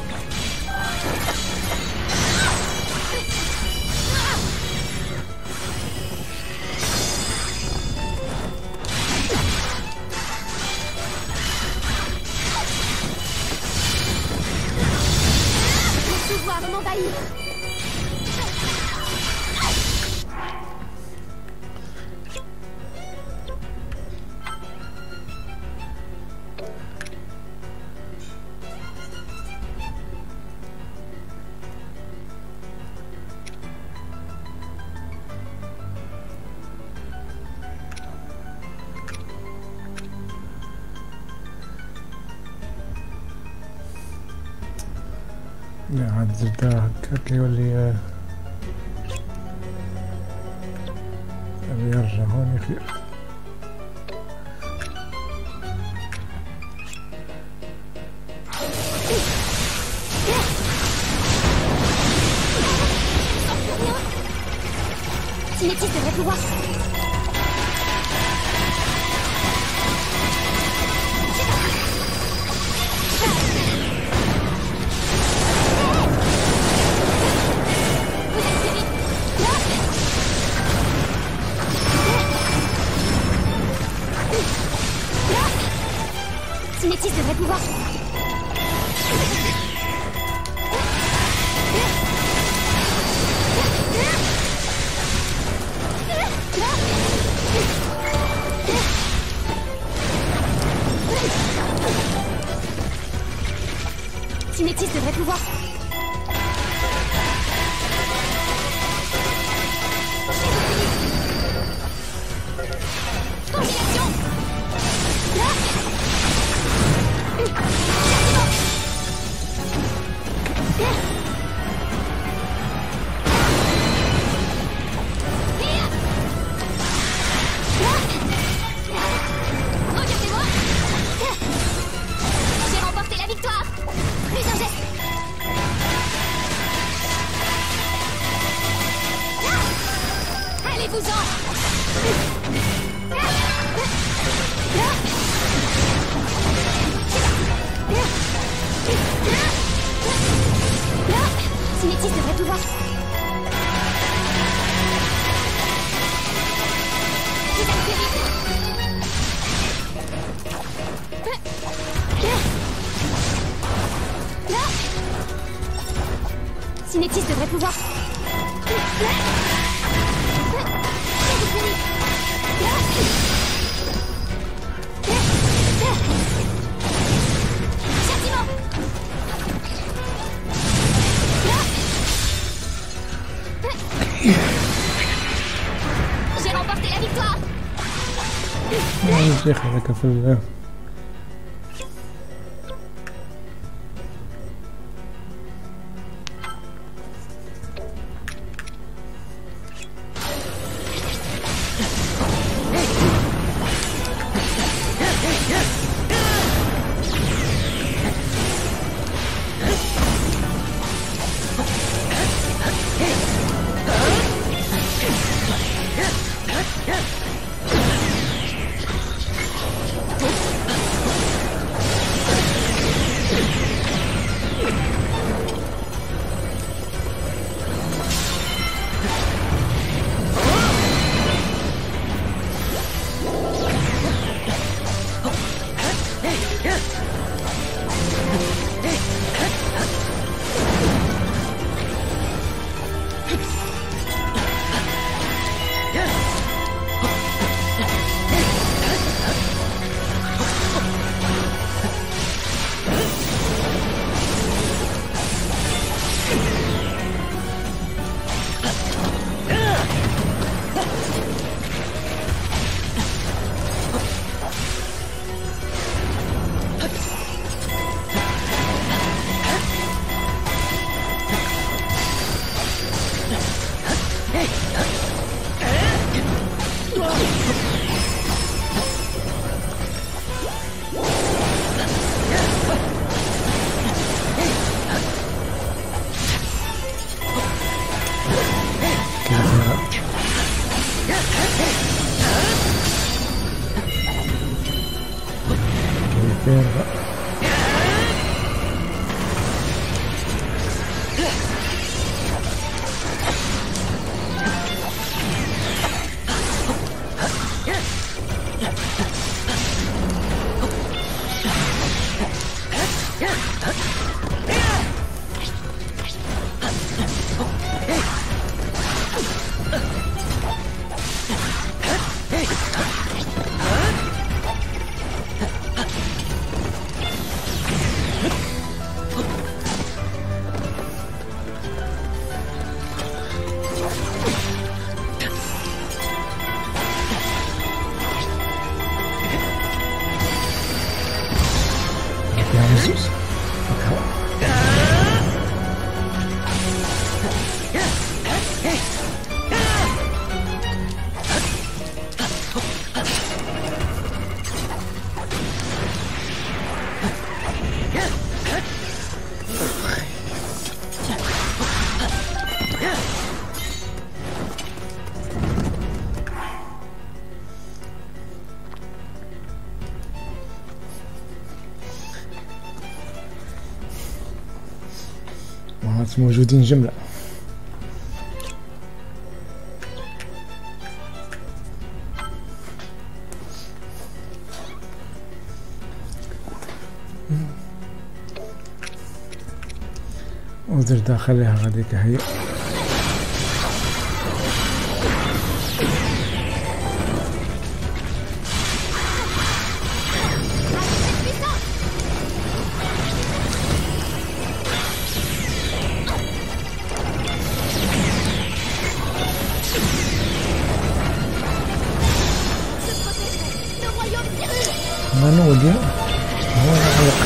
لا عاد زرتها هكاك يولي يرجع هون خير. Cinétis devrait pouvoir. Cinétis devrait pouvoir. Cinétis devrait pouvoir. Congélation. Regardez-moi. J'ai remporté la victoire. Plus un geste. Allez-vous-en. Cinétis devrait pouvoir. Cinétis devrait pouvoir. J'ai remporté la victoire. يا شيخ هذاك في ال موجودين جملة. وزردا خليها غاديك هي. Mana dia? Oh, nak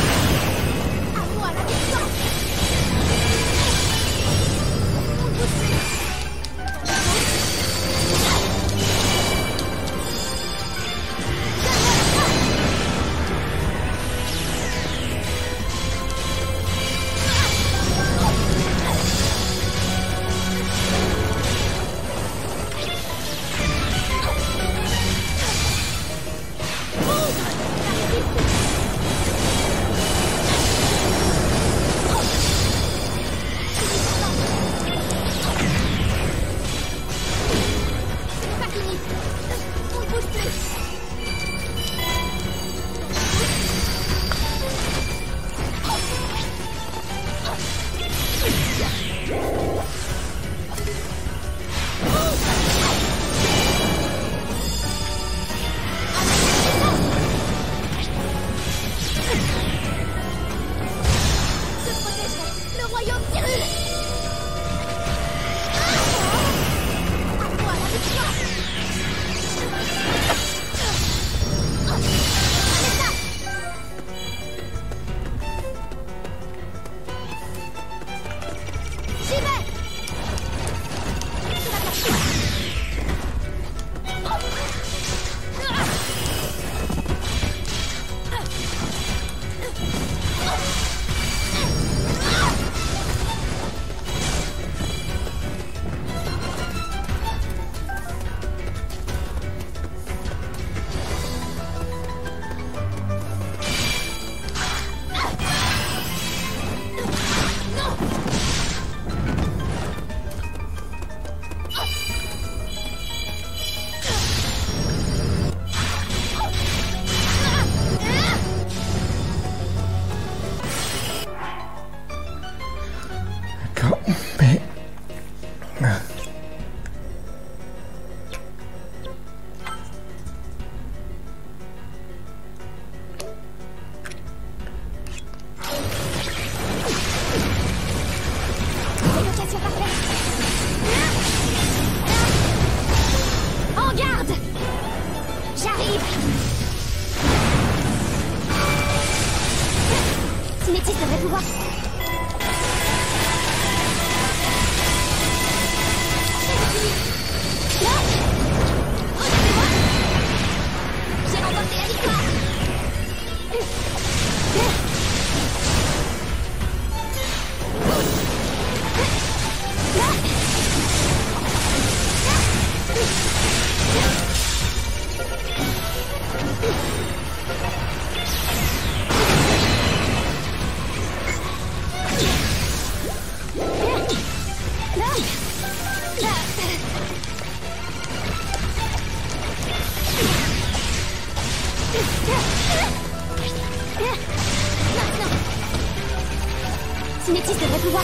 Cinétis devrait pouvoir...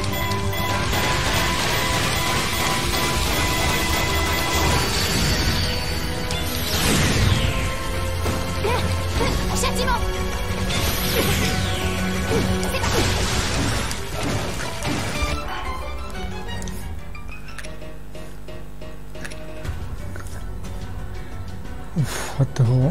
Châtiment. C'est parti. Ouf, حتى هو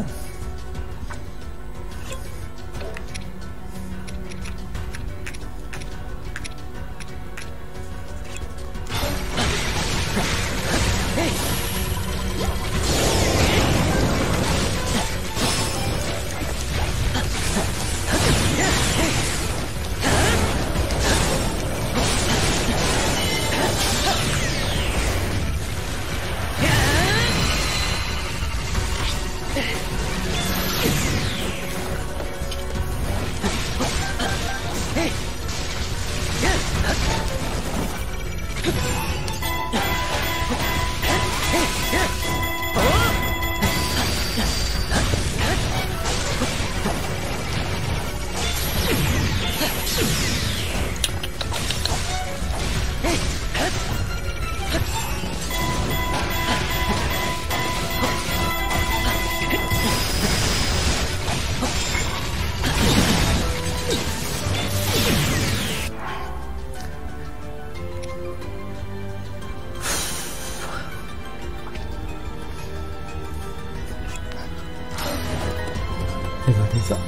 فيزا فيزا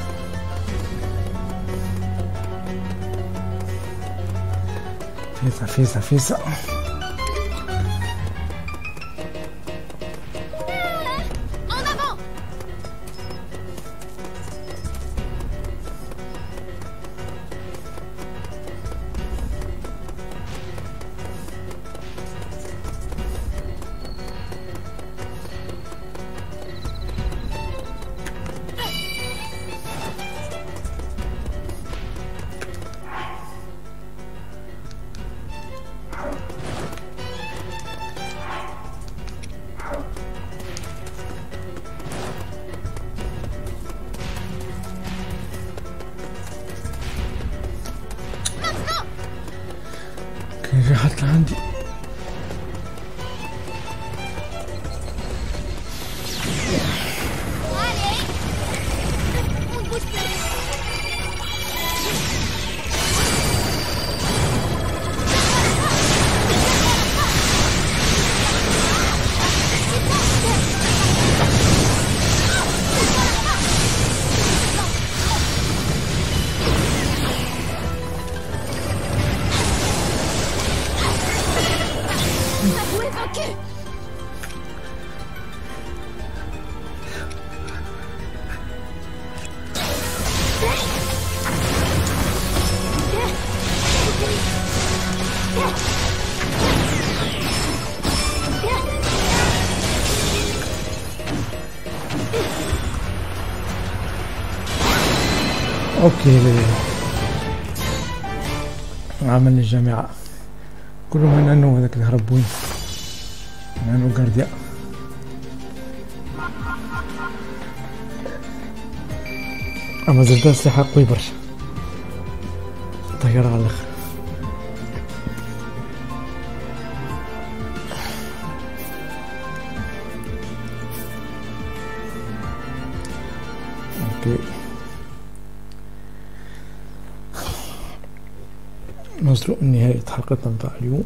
فيزا فيزا فيزا كان في حد عندي اوكي عملنا الجامعة كلهم من انه هذاك الهربوين من انه جارديا اما زلت السلاح قوي برشا طيارة على الاخر اوكي نوصلوا لنهاية حلقتنا متاع اليوم.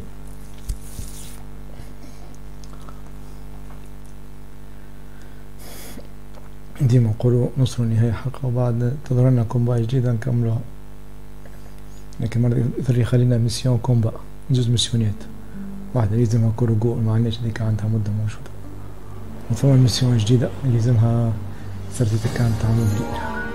ديما نقولوا نوصلوا لنهاية حلقة وبعد تظهرنا كومبا جديدة نكملوها، لكن مرة يظهر يخلينا ميسيون كومبا جوز ميسيونات واحدة لازمها كورو جو معناش هذيك عندها مدة موجودة، وثم ميسيون جديدة لازمها سيرتيفيكات تاع مبدئ.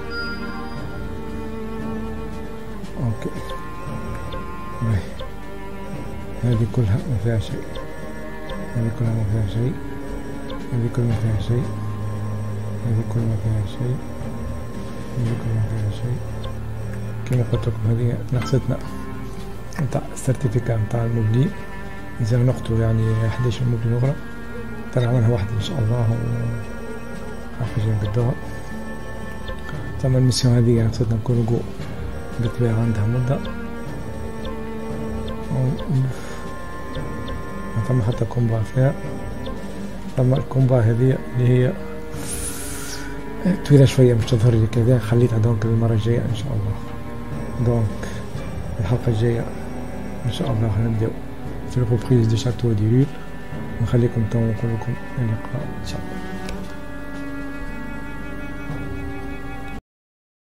اوكي باهي هذه كلها ما فيها شيء، هذه كلها ما فيها شيء، هذه كلها ما فيها شيء، هذه كلها ما فيها شيء، هذه كلها ما فيها شيء. كما قلت لكم هذه نقصتنا نتاع السيرتيفيكات نتاع المبني، لازم نقطو يعني حداش مبني أخرى طلع منها واحدة إن شاء الله عارفة جاي نقدوها. ثم الميسيون هذه نقصتنا نكونو جو بالطبيعة عندها مدة، ما ثم حتى كومبا فيها. ثم الكومبا هذه اللي هي طويلة شوية مش تظهر لي كذا، خليتها دونك المرة الجاية إن شاء الله. دونك الحلقة الجاية إن شاء الله نبدأ في الريبريز دي شاتو دي لول، ونخليكم تو نقول لكم اللقاء إن شاء الله.